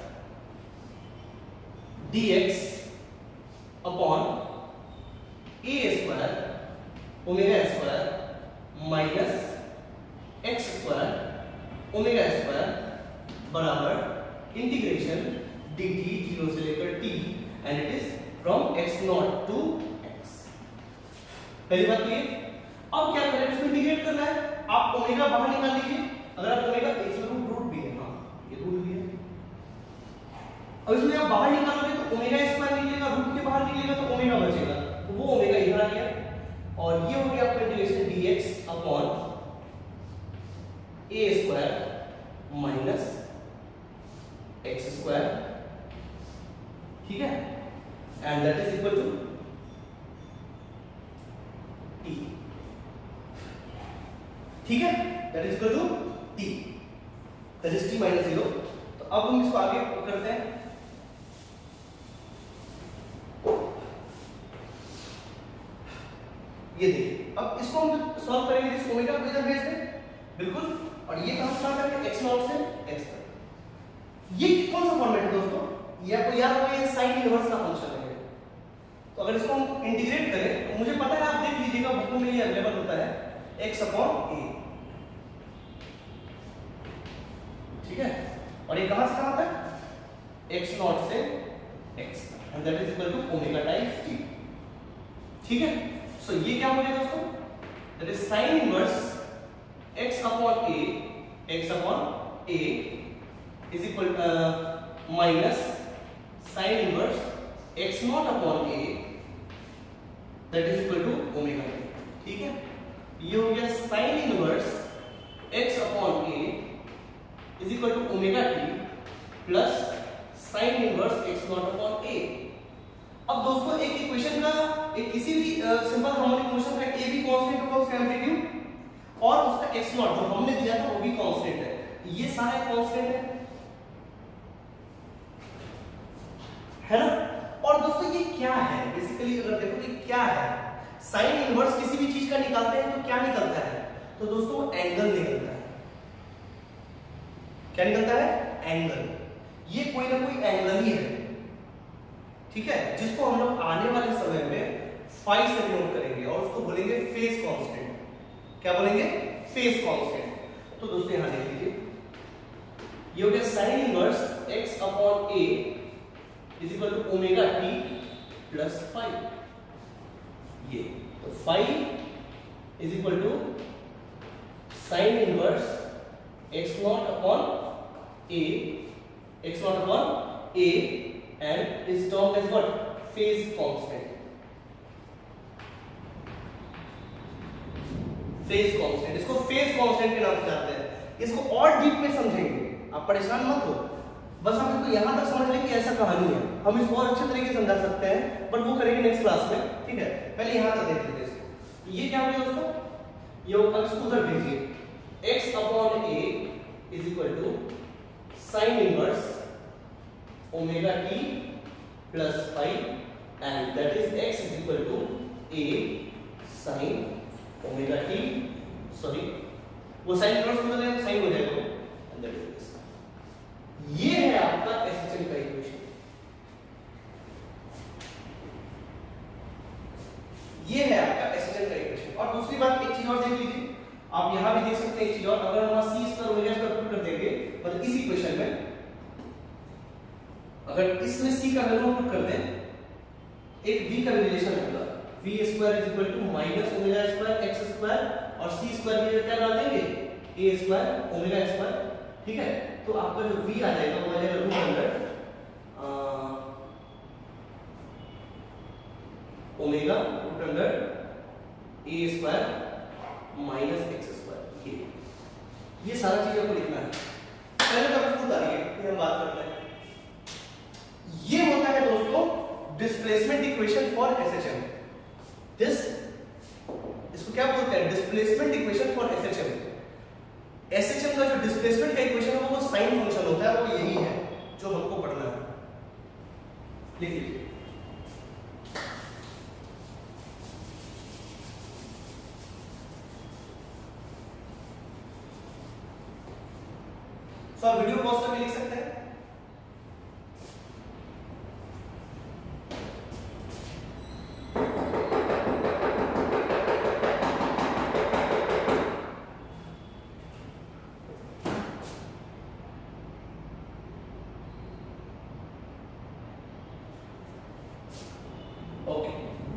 dx upon a square omega square minus x square omega square बराबर इंटीग्रेशन dt जीरो से लेकर t and it is from x naught to x। पहली बात ये, अब क्या करें, इसको इंटीग्रेट करना है। आप ओमेगा बाहर निकाल लीजिए, अगर आप ओमेगा इसमें रूट रूट भी है, हाँ ये रूट भी है, और इसमें आप बाहर निकालोगे तो ओमेगा स्क्वायर निकलेगा, रूट के बाहर निकलेगा तो ओमेगा बचेगा, तो वो ओमेगा इधर आ गया, और ये हो गया आपका integration dx upon a square minus x square, ठीक है, and that is equal to t, ठीक है, that is equal to t, that is t minus zero. तो अब हम इसको आगे करते हैं। ये देखिए, अब इसको हम सॉल्व करेंगे, इस ओमेगा को इधर भेज दें, बिल्कुल, और ये कहां स्टार्ट करेंगे, x नॉट से x तक। ये कौन सा फॉर्मेट है दोस्तों, ये आपको याद होगा, ये साइन इनवर्स का फंक्शन है। तो अगर इसको हम इंटीग्रेट करें तो मुझे पता है, आप देख लीजिएगा बुक में ये अवेलेबल होता है, x अपॉन a ठीक है, और ये कहां से कहां तक, x नॉट से x, and that is equal to omega times t। ठीक है, सो so, ये क्या हो गया दोस्तों, that is sine inverse x upon a, x upon a is equal minus sine inverse x naught upon a that is equal to omega t। ठीक है, ये हो गया sine inverse x upon a is equal to omega t plus sine inverse x naught upon a। अब दोस्तों एक equation का, एक किसी भी सिंपल हार्मोनिक मोशन का a भी कांस्टेंट होगा, उसका एम्पलीट्यूड, और उसका x नॉट जो हमने दिया था वो भी कांस्टेंट है। ये सारा कांस्टेंट है, है ना। और दोस्तों ये क्या है, बेसिकली अगर देखो कि क्या है, साइन इनवर्स किसी भी चीज का निकालते हैं तो क्या निकलता है, तो दोस्तों एंगल निकलता है। क्या निकलता है, एंगल। ये कोई ना कोई एंगल ही है, ठीक है, जिसको हम लोग आने वाले समय में फाई से डिनोट करेंगे और उसको बोलेंगे फेज कांस्टेंट। क्या बोलेंगे, फेज कांस्टेंट। तो दोस्तों यहां देख लीजिए, ये हो गया sine inverse x upon a is equal to omega t plus phi. ये तो phi is equal to sine inverse x naught upon a, x naught upon a and is termed as what, phase constant। phase constant, इसको phase constant के नाम से जानते हैं। इसको और डीप में समझेंगे, आप परेशान मत हो, बस हम इसको यहां तक समझ लें कि ऐसा कहानी है। हम इसको और अच्छे तरीके से समझा सकते हैं, बट वो करेंगे नेक्स्ट क्लास में, ठीक है। पहले यहां तक देख लेते हैं इसको। ये क्या हो गया दोस्तों, ये अब इसको उधर भेजिए, x upon a is equal to sine inverse omega t plus phi, and that is x is equal to a sine omega t, sorry वो साइन इनवर्स हो जाएगा, साइन हो जाएगा, एंड दैट इज दिस। ये है आपका SHM का equation. ये है आपका एसएचएम का इक्वेशन। और दूसरी बात, एक चीज और देख लीजिए, आप यहां भी देख सकते हैं एक चीज और, अगर हम c square omega square put कर देंगे, मतलब इस इक्वेशन में अगर इसमें c का वैल्यू पुट कर दें, एक v का रिलेशन होगा, v square is equal to minus omega square x square, और c स्क्वायर की जगह क्या डाल देंगे, a स्क्वायर ओमेगा स्क्वायर। ठीक है, तो आपका जो v आ जाएगा वो आ जाएगा root under omega root under a square minus x square. ये ये सारा चीज आपको लिखना है। पहले तो आपको बताइए कि हम बात करते हैं, ये होता है दोस्तों displacement equation for SHM. This इसको क्या बोलते हैं, displacement equation for SHM. SHM का जो डिस्प्लेसमेंट का इक्वेशन है वो साइन फंक्शन होता है, वो यही है जो हमको पढ़ना है। लिख लीजिए, तो आप वीडियो पॉज करके लिख सकते हैं। ओके,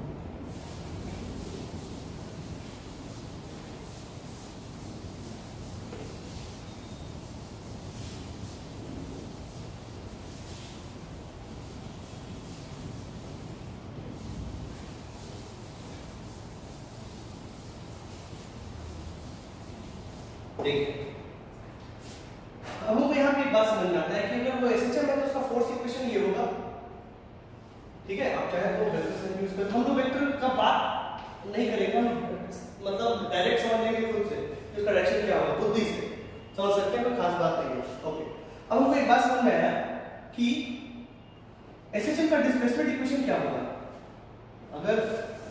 देखिए अब हमको यहाँ पे एक बात समझ में आता है कि अगर वो एसएचएम है तो उसका फोर्स इक्वेशन ये होगा। ठीक है, आप चाहे तो वेक्टर से यूज कर, हम तो वेक्टर का बात नहीं करेंगे, हम मतलब डायरेक्ट समझ लेंगे खुद से इसका डायरेक्शन क्या होगा, बुद्धि से समझ सकते हैं, कोई खास बात नहीं है। ओके, अब हमको एक बात समझ में आया कि एसएचएम का डिस्प्लेसमेंट इक्वेशन क्या होगा। अगर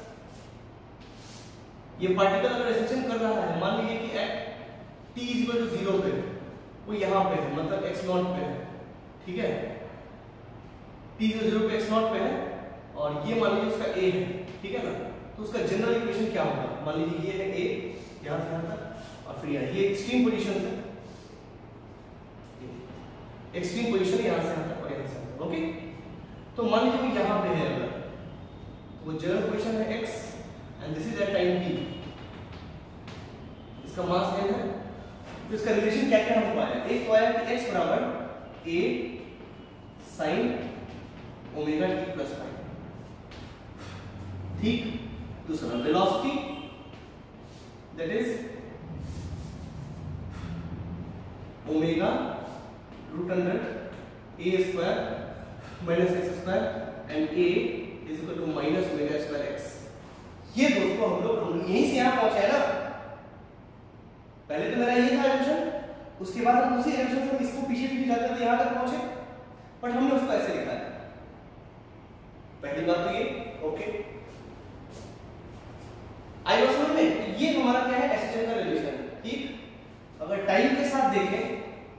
ये पार्टिकल अगर एसएचएम कर रहा है, मान लीजिए कि at t is equal to zero पे, वो यहाँ पे है, मतलब x नॉट पे है। ठीक है, t इज जीरो पे x नॉट पे है, और ये मान लीजिए उसका a है। ठीक है ना, तो उसका जनरल इक्वेशन क्या होगा, मान लीजिए ये है a, यहाँ से यहाँ तक, और फिर यहाँ ये एक्सट्रीम पोजीशन है, एक्सट्रीम पोजीशन यहाँ से यहाँ तक और यहाँ से यहाँ तक। ओके, तो मान लीजिए यहाँ पे है अगर वो जनरल पोजीशन है x and this is at time t, इसका मास n है, तो इसका रिलेशन क्या क्या हमको आया? एक तो आया कि x बराबर a sin omega t plus five, ठीक। दूसरा velocity that is omega root under a square minus x square and a is equal to minus omega square x। ये दोस्तों हम लोग हम यहीं से यहां पहुंचे हैं ना। पहले तो मेरा ये था एडिशन, उसके बाद हम उसी एडिशन से इसको पीछे पीछे जाते थे यहां तक पहुंचे, बट हमने उसको ऐसे लिखा है। पहली बात तो ये ओके। आई वाज में ये हमारा क्या है? एसएचएम का रिलेशन, ठीक। अगर टाइम के साथ देखें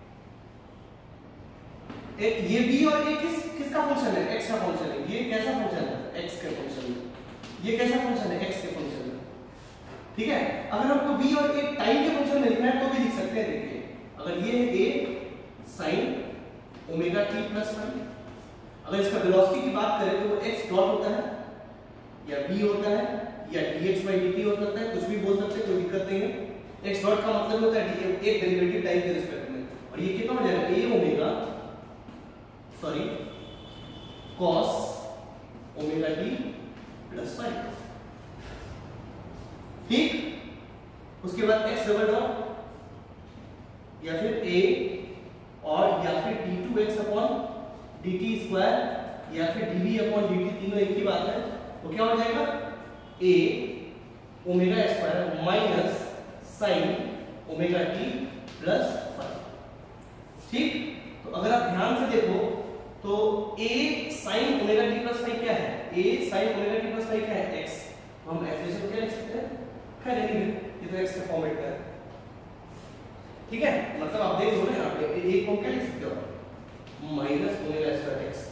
एक ये b और a किस किसका फंक्शन है? x का फंक्शन है। ये कैसा फंक्शन है? x के फंक्शन है। ये कैसा फंक्शन है? x के फंक्शन है, ठीक है। अगर हमको b और a टाइम के फंक्शन में लिखना है तो भी लिख सकते हैं। देखिए अगर ये है a sin omega t plus one, अगर इसका वेलोसिटी की बात करें तो वो x डॉट होता है या v होता है या dx by dt हो सकता है, कुछ भी बोल सकते हैं, कोई दिक्कत नहीं है। x डॉट का मतलब होता है एक डेरिवेटिव टाइम के रिस्पेक्ट में, और ये कितना हो जाएगा? a omega sorry cos omega t plus five, ठीक। उसके बाद x डबल डॉट या फिर a और या फिर d two x upon dt square या फिर dv अपॉन dt, तीनों एक ही बात है। वो क्या हो जाएगा? a omega square minus sin omega t plus five, ठीक। तो अगर आप ध्यान से देखो तो a sin omega t plus five क्या है? a sin omega t plus five क्या है? x। हम एक्सप्रेशन क्या लिख सकते हैं? खैर नहीं, ये तो x के फॉर्मेट का है, ठीक है। मतलब आप देख लो ना यहाँ पे a को क्या लिख सकते हो? Minus omega square x।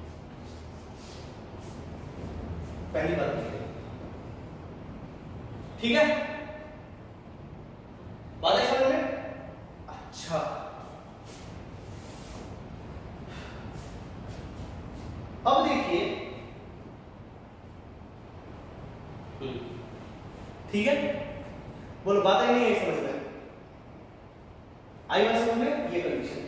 पहली बात ये, ठीक है। बात है समझ में? अच्छा, अब देखिए, ठीक है, बोलो बात ही नहीं है समझ में? आई बात समझ में? ये कंडीशन।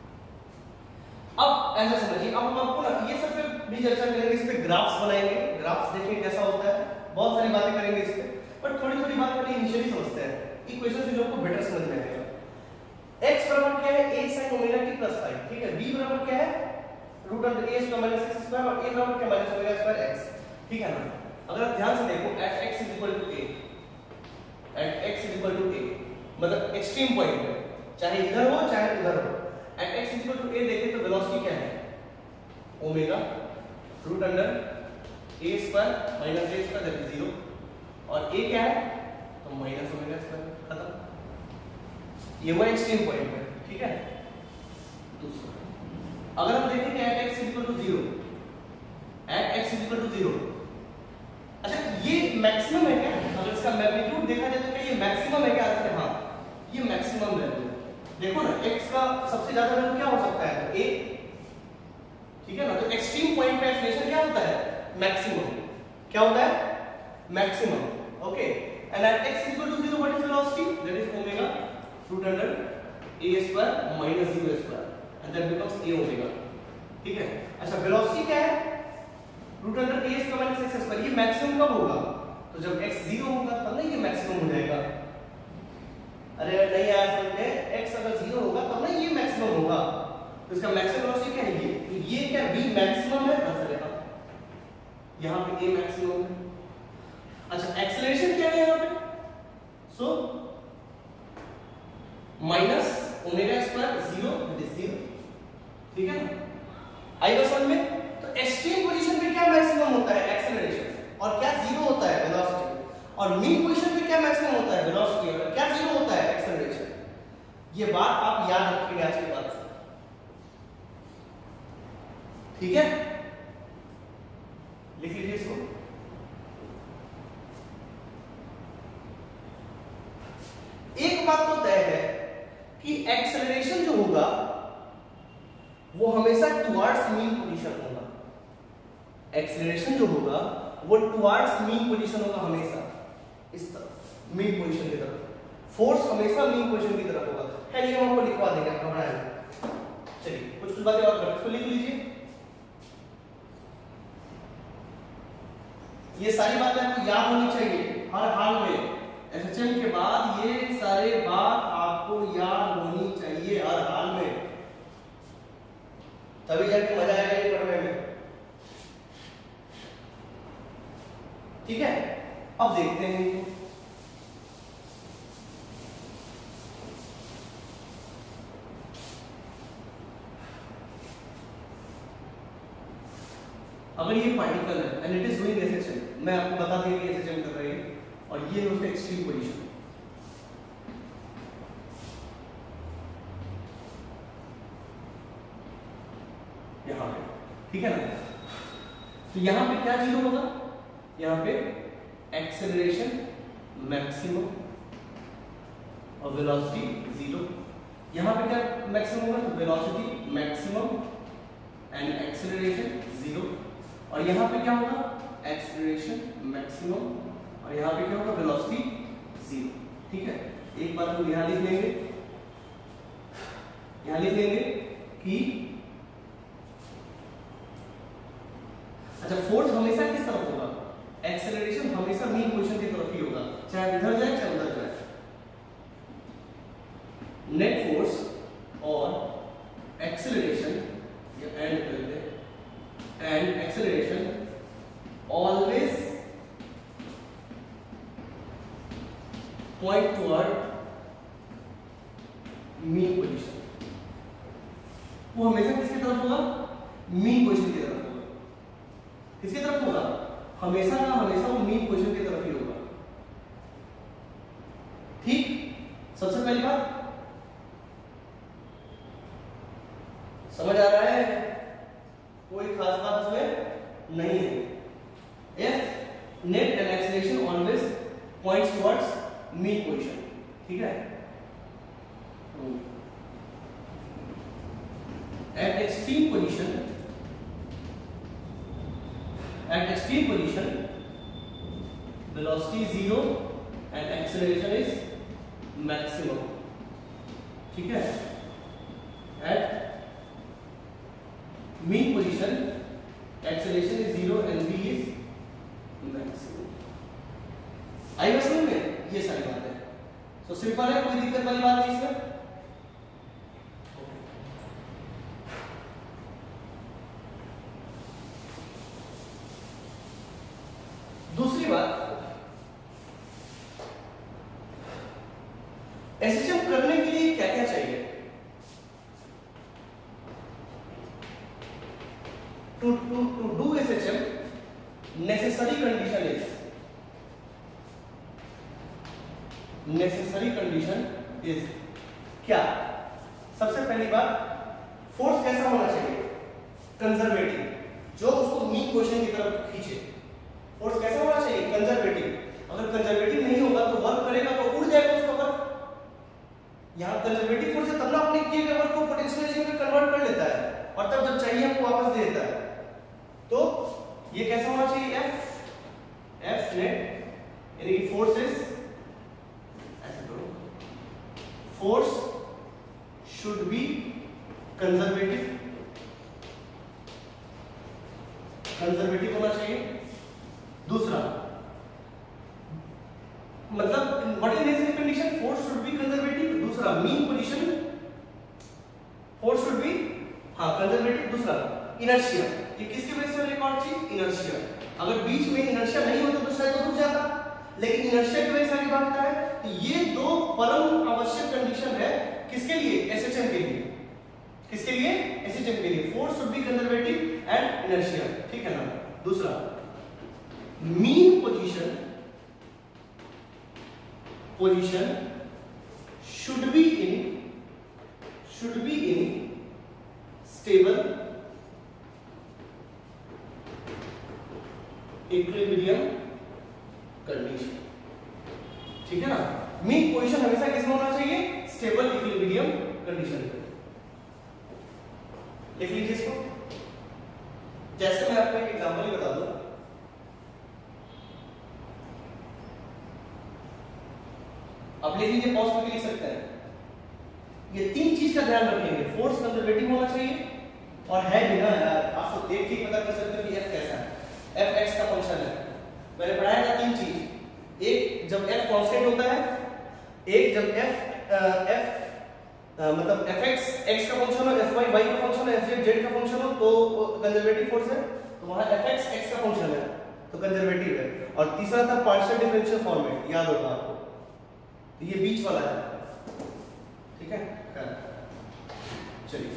अब ऐसा समझिए, अब हम आपको ना ये सब पे भी चर्चा करेंगे, इस पे ग्राफ्स बनाएंगे, ग्राफ्स देखेंगे कैसा होता है, बहुत सारी बातें करेंगे इस पे, बट थोड़ी थोड़ी बात पहले इनिशियली समझते हैं, इक्वेशन से जो आपको बेटर समझ में आएगा। x बराबर क्या है? a sin omega t plus five, ठीक है। b बराबर क्या है? Root under a square minus x square, और a बराबर क्या? माइनस ओमेगा स्क्वायर x, ठीक है ना। अगर आप ध्यान से देखो at x is equal to a, at x is equal to a मतलब एक्सट्रीम पॉइंट पे, चाहे इधर हो चाहे उधर हो, at x is equal to a देखें तो वेलोसिटी क्या है? Omega root under a square minus a square that is zero, और a क्या है? तो माइनस ओमेगा स्क्वायर, खत्म। ये वो एक्सट्रीम पॉइंट है, ठीक है। दूसरा अगर हम देखें कि at x is equal to zero, at x is equal to zero, अच्छा ये मैक्सिमम है क्या? अगर इसका मैग्नीट्यूड देखा जाए तो क्या ये मैक्सिमम है क्या? आंसर हाँ, ये मैक्सिमम वैल्यू है। देखो ना x का सबसे ज्यादा वैल्यू क्या हो सकता है? a, ठीक है ना। तो एक्सट्रीम पॉइंट पे एक्सलेशन क्या होता है? मैक्सिमम। क्या होता है? Maximum, okay. And at x is equal to zero, what is velocity? That is omega root under a square minus zero square, and that becomes a omega, ठीक है। अच्छा वेलोसिटी क्या है? Root under a square minus x square. ये maximum कब होगा? तो जब x जीरो होगा तब ना ये मैक्सिमम हो जाएगा। अरे नहीं आया समझ में? x अगर जीरो होगा तब ना ये मैक्सिमम होगा। तो इसका मैक्सिमम वेलोसिटी क्या है? ये तो ये क्या v मैक्सिमम है? आंसर है यहाँ पे a मैक्सिमम है। अच्छा एक्सेलरेशन क्या है यहाँ पे? So minus omega square zero that is zero, ठीक है ना। आई बस समझ में? तो एक्सट्रीम पोजीशन पे क्या मैक्सिमम होता है? एक्सेलरेशन, और क्या जीरो होता है? वेलोसिटी। और मीन पोजीशन पे क्या मैक्सिमम होता है? वेलोसिटी, और क्या जीरो होता है? एक्सेलरेशन। ये बात आप याद रखेंगे आज के बाद से, ठीक है। लिख लीजिए इसको। एक बात तो तय है कि एक्सेलरेशन जो होगा वो हमेशा टुवर्ड्स मीन पोजीशन होगा। एक्सेलरेशन जो होगा वो टुवर्ड्स मीन पोजीशन होगा, हमेशा इस तरफ मीन पोजीशन की तरफ। फोर्स हमेशा मीन पोजीशन की तरफ होगा। खैर ये हम आपको लिखवा देंगे, आप घबराएं। चलिए कुछ कुछ बातें और करें, इसको लिख लीजिए। ये सारी बातें आपको याद होनी चाहिए हर हाल में। एसएचएम के बाद ये सारे बात आपको याद होनी चाहिए हर हाल में, तभी जाके मजा आएगा ये पढ़ने में। ठीक है, अब देखते हैं अगर ये पार्टिकल है and it is doing SHM, मैं आपको बता दें कि एसएचएम कर रही है और ये है उसका एक्सट्रीम पोजीशन। यहां पे, ठीक है ना? तो यहां पे क्या जीरो होगा? यहां पे एक्सेलरेशन मैक्सिमम और वेलोसिटी जीरो। यहां पे क्या मैक्सिमम होगा? तो velocity maximum and acceleration zero. और यहां पे क्या होगा? एक्सेलरेशन मैक्सिमम और यहां पे क्या होगा? Velocity zero. ठीक है, एक बात हम यहां लिख लेंगे, यहां लिख लेंगे कि अच्छा फोर्स हमेशा किस तरफ होगा? एक्सेलरेशन हमेशा मीन पोजीशन की तरफ ही होगा, चाहे इधर जाए चाहे उधर जाए। नेट फोर्स और एक्सेलरेशन या एंड कर दे and acceleration always point toward mean position. वो हमेशा किसकी तरफ होगा? मीन पोजीशन की तरफ होगा। किसकी तरफ होगा? हमेशा ना हमेशा वो मीन पोजीशन की तरफ ही होगा। ठीक, सबसे पहली बात समझ आ रहा है? कोई खास बात इसमें नहीं है। F net and acceleration always points towards mean position, ठीक है? At extreme position, at extreme position, velocity is zero and acceleration is maximum, ठीक है? At mean position, acceleration is zero and v is maximum। आई बस समझ में? ये सारी बात है। तो सिंपल है, कोई दिक्कत वाली बात नहीं इसमें। दूसरी बात, एसएचएम करने के लिए क्या क्या चाहिए? To, to, to do S H M, necessary condition is necessary condition is क्या? सबसे पहली बात, फोर्स कैसा होना चाहिए? कंजर्वेटिव, जो उसको मीन पोजीशन की तरफ खींचे। फोर्स कैसा होना चाहिए? कंजर्वेटिव। अगर कंजर्वेटिव नहीं होगा तो वर्क करेगा तो उड़ जाएगा उसका वर्क। यहाँ कंजर्वेटिव फोर्स है तब ना अपने किए गए वर्क को पोटेंशियल एनर्जी में कन्वर्ट कर लेता है और तब जब चाहिए हमको वापस दे देता है। तो ये कैसा होना चाहिए? F F नेट यानी कि फोर्स इज ऐसे करो, force should be conservative, conservative होना चाहिए। दूसरा मतलब what is necessary condition? Force should be conservative. दूसरा mean position, force should be हाँ कंजर्वेटिव। दूसरा इनर्शिया, ये किसकी वजह से रिकॉर्ड चीज? इनर्शिया। अगर बीच में इनर्शिया नहीं होता तो शायद रुक जाता, लेकिन इनर्शिया की वजह से आगे भागता है। तो ये दो परम आवश्यक कंडीशन है किसके लिए? एसएचएम के लिए। किसके लिए? एसएचएम के लिए। Force should be conservative and inertia, ठीक है ना? दूसरा mean position, position should be in should be in stable equilibrium condition, ठीक है ना? मीन पोजीशन हमेशा किसमें होना चाहिए? Stable equilibrium condition. लिख लीजिए इसको। जैसे मैं आपको एक एग्जांपल ही बता दूं, आप लिख लीजिए, पॉज करके लिख सकते हैं। ये तीन चीज का ध्यान रखेंगे, फोर्स कंजर्वेटिव होना चाहिए और है भी ना यार, आप तो देख के पता कर सकते हो कि एफ कैसा है, एफ एक्स का फंक्शन है। मैंने पढ़ाया था तीन चीज, एक जब एफ कांस्टेंट होता है, एक जब एफ एफ मतलब एफ एक्स एक्स का फंक्शन हो, एफ वाई वाई का फंक्शन हो, एफ जेड जेड का फंक्शन हो तो कंजर्वेटिव फोर्स है, तो वहां एफ एक्स एक्स का फंक्शन है तो कंजर्वेटिव है। और तीसरा था पार्शियल डिफरेंशियल फॉर्मेट, याद होगा आपको, तो ये बीच वाला है, ठीक है। चलिए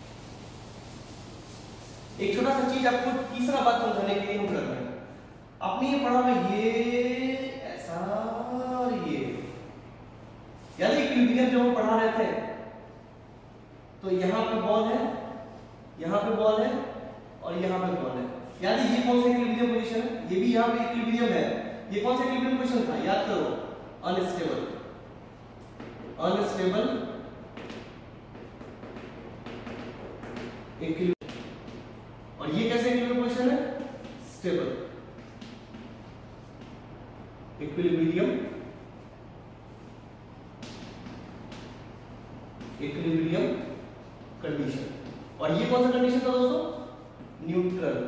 एक छोटा सा चीज आपको तीसरा बात समझाने के लिए हम कर रहे हैं। आपने ये पढ़ा है, ये ऐसा और ये याद है इक्विलिब्रियम जब हम पढ़ा रहे थे, तो यहाँ पे बॉल है, यहाँ पे बॉल है और यहाँ पे बॉल है। याद है ये कौन सा इक्विलिब्रियम पोजीशन है, ये भी यहाँ पे इक्विलिब्रियम है। ये कौन सा इक्विलिब्रियम पोजीशन था, याद करो, अनस्टेबल, अनस्टेबल इक्विलिब्रियम। और ये कैसे इक्विलिब्रियम पोजीशन है, स्टेबल इक्विलिब्रियम, इक्विलिब्रियम कंडीशन। और ये कौन सा कंडीशन था दोस्तों, न्यूट्रल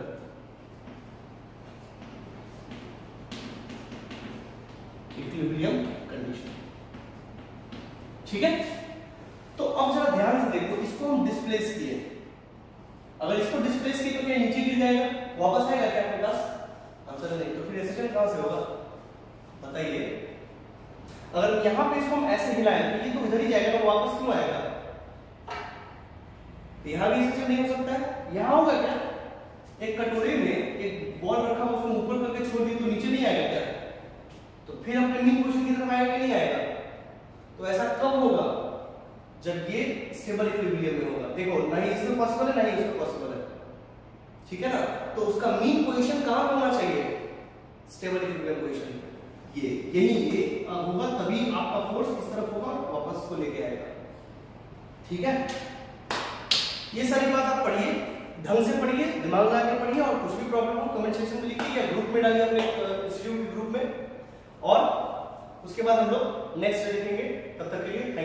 इक्विलिब्रियम कंडीशन, ठीक है। तो अब जरा ध्यान से देखो, इसको हम डिस्प्लेस किए, अगर इसको डिस्प्लेस किए तो क्या नीचे गिर जाएगा, वापस आएगा क्या आपके पास, आंसर नहीं, तो फिर रेसिस्टेंस कहां से होगा बताइए। अगर यहां पे इसको हम ऐसे हिलाएं तो ये तो इधर ही जाएगा, तो वापस क्यों आएगा, यहां भी इससे नहीं हो सकता है। यहां होगा क्या, एक कटोरे में एक बॉल रखा हुआ, उसको ऊपर करके छोड़ दिया तो नीचे नहीं आएगा क्या, तो फिर अपने मीन पोजीशन की तरफ आएगा कि नहीं आएगा। तो ऐसा कब होगा, जब ये स्टेबल इक्विलिब्रियम में होगा। देखो ना ही इसमें पॉसिबल है ना ही इसमें पॉसिबल है, ठीक है ना। तो उसका मीन पोजीशन कहां पे होना चाहिए, स्टेबल इक्विलिब्रियम पोजीशन, ये यही ये होगा, तभी आपका फोर्स इस तरफ होगा, वापस को लेके आएगा, ठीक है। ये सारी बात आप पढ़िए, ढंग से पढ़िए, दिमाग लगा के पढ़िए, और कुछ भी प्रॉब्लम हो कमेंट सेक्शन में लिखिए या ग्रुप में डालिए अपने इंस्टीट्यूट के ग्रुप में। और उसके बाद हम लोग नेक्स्ट देखेंगे, तब तक के लिए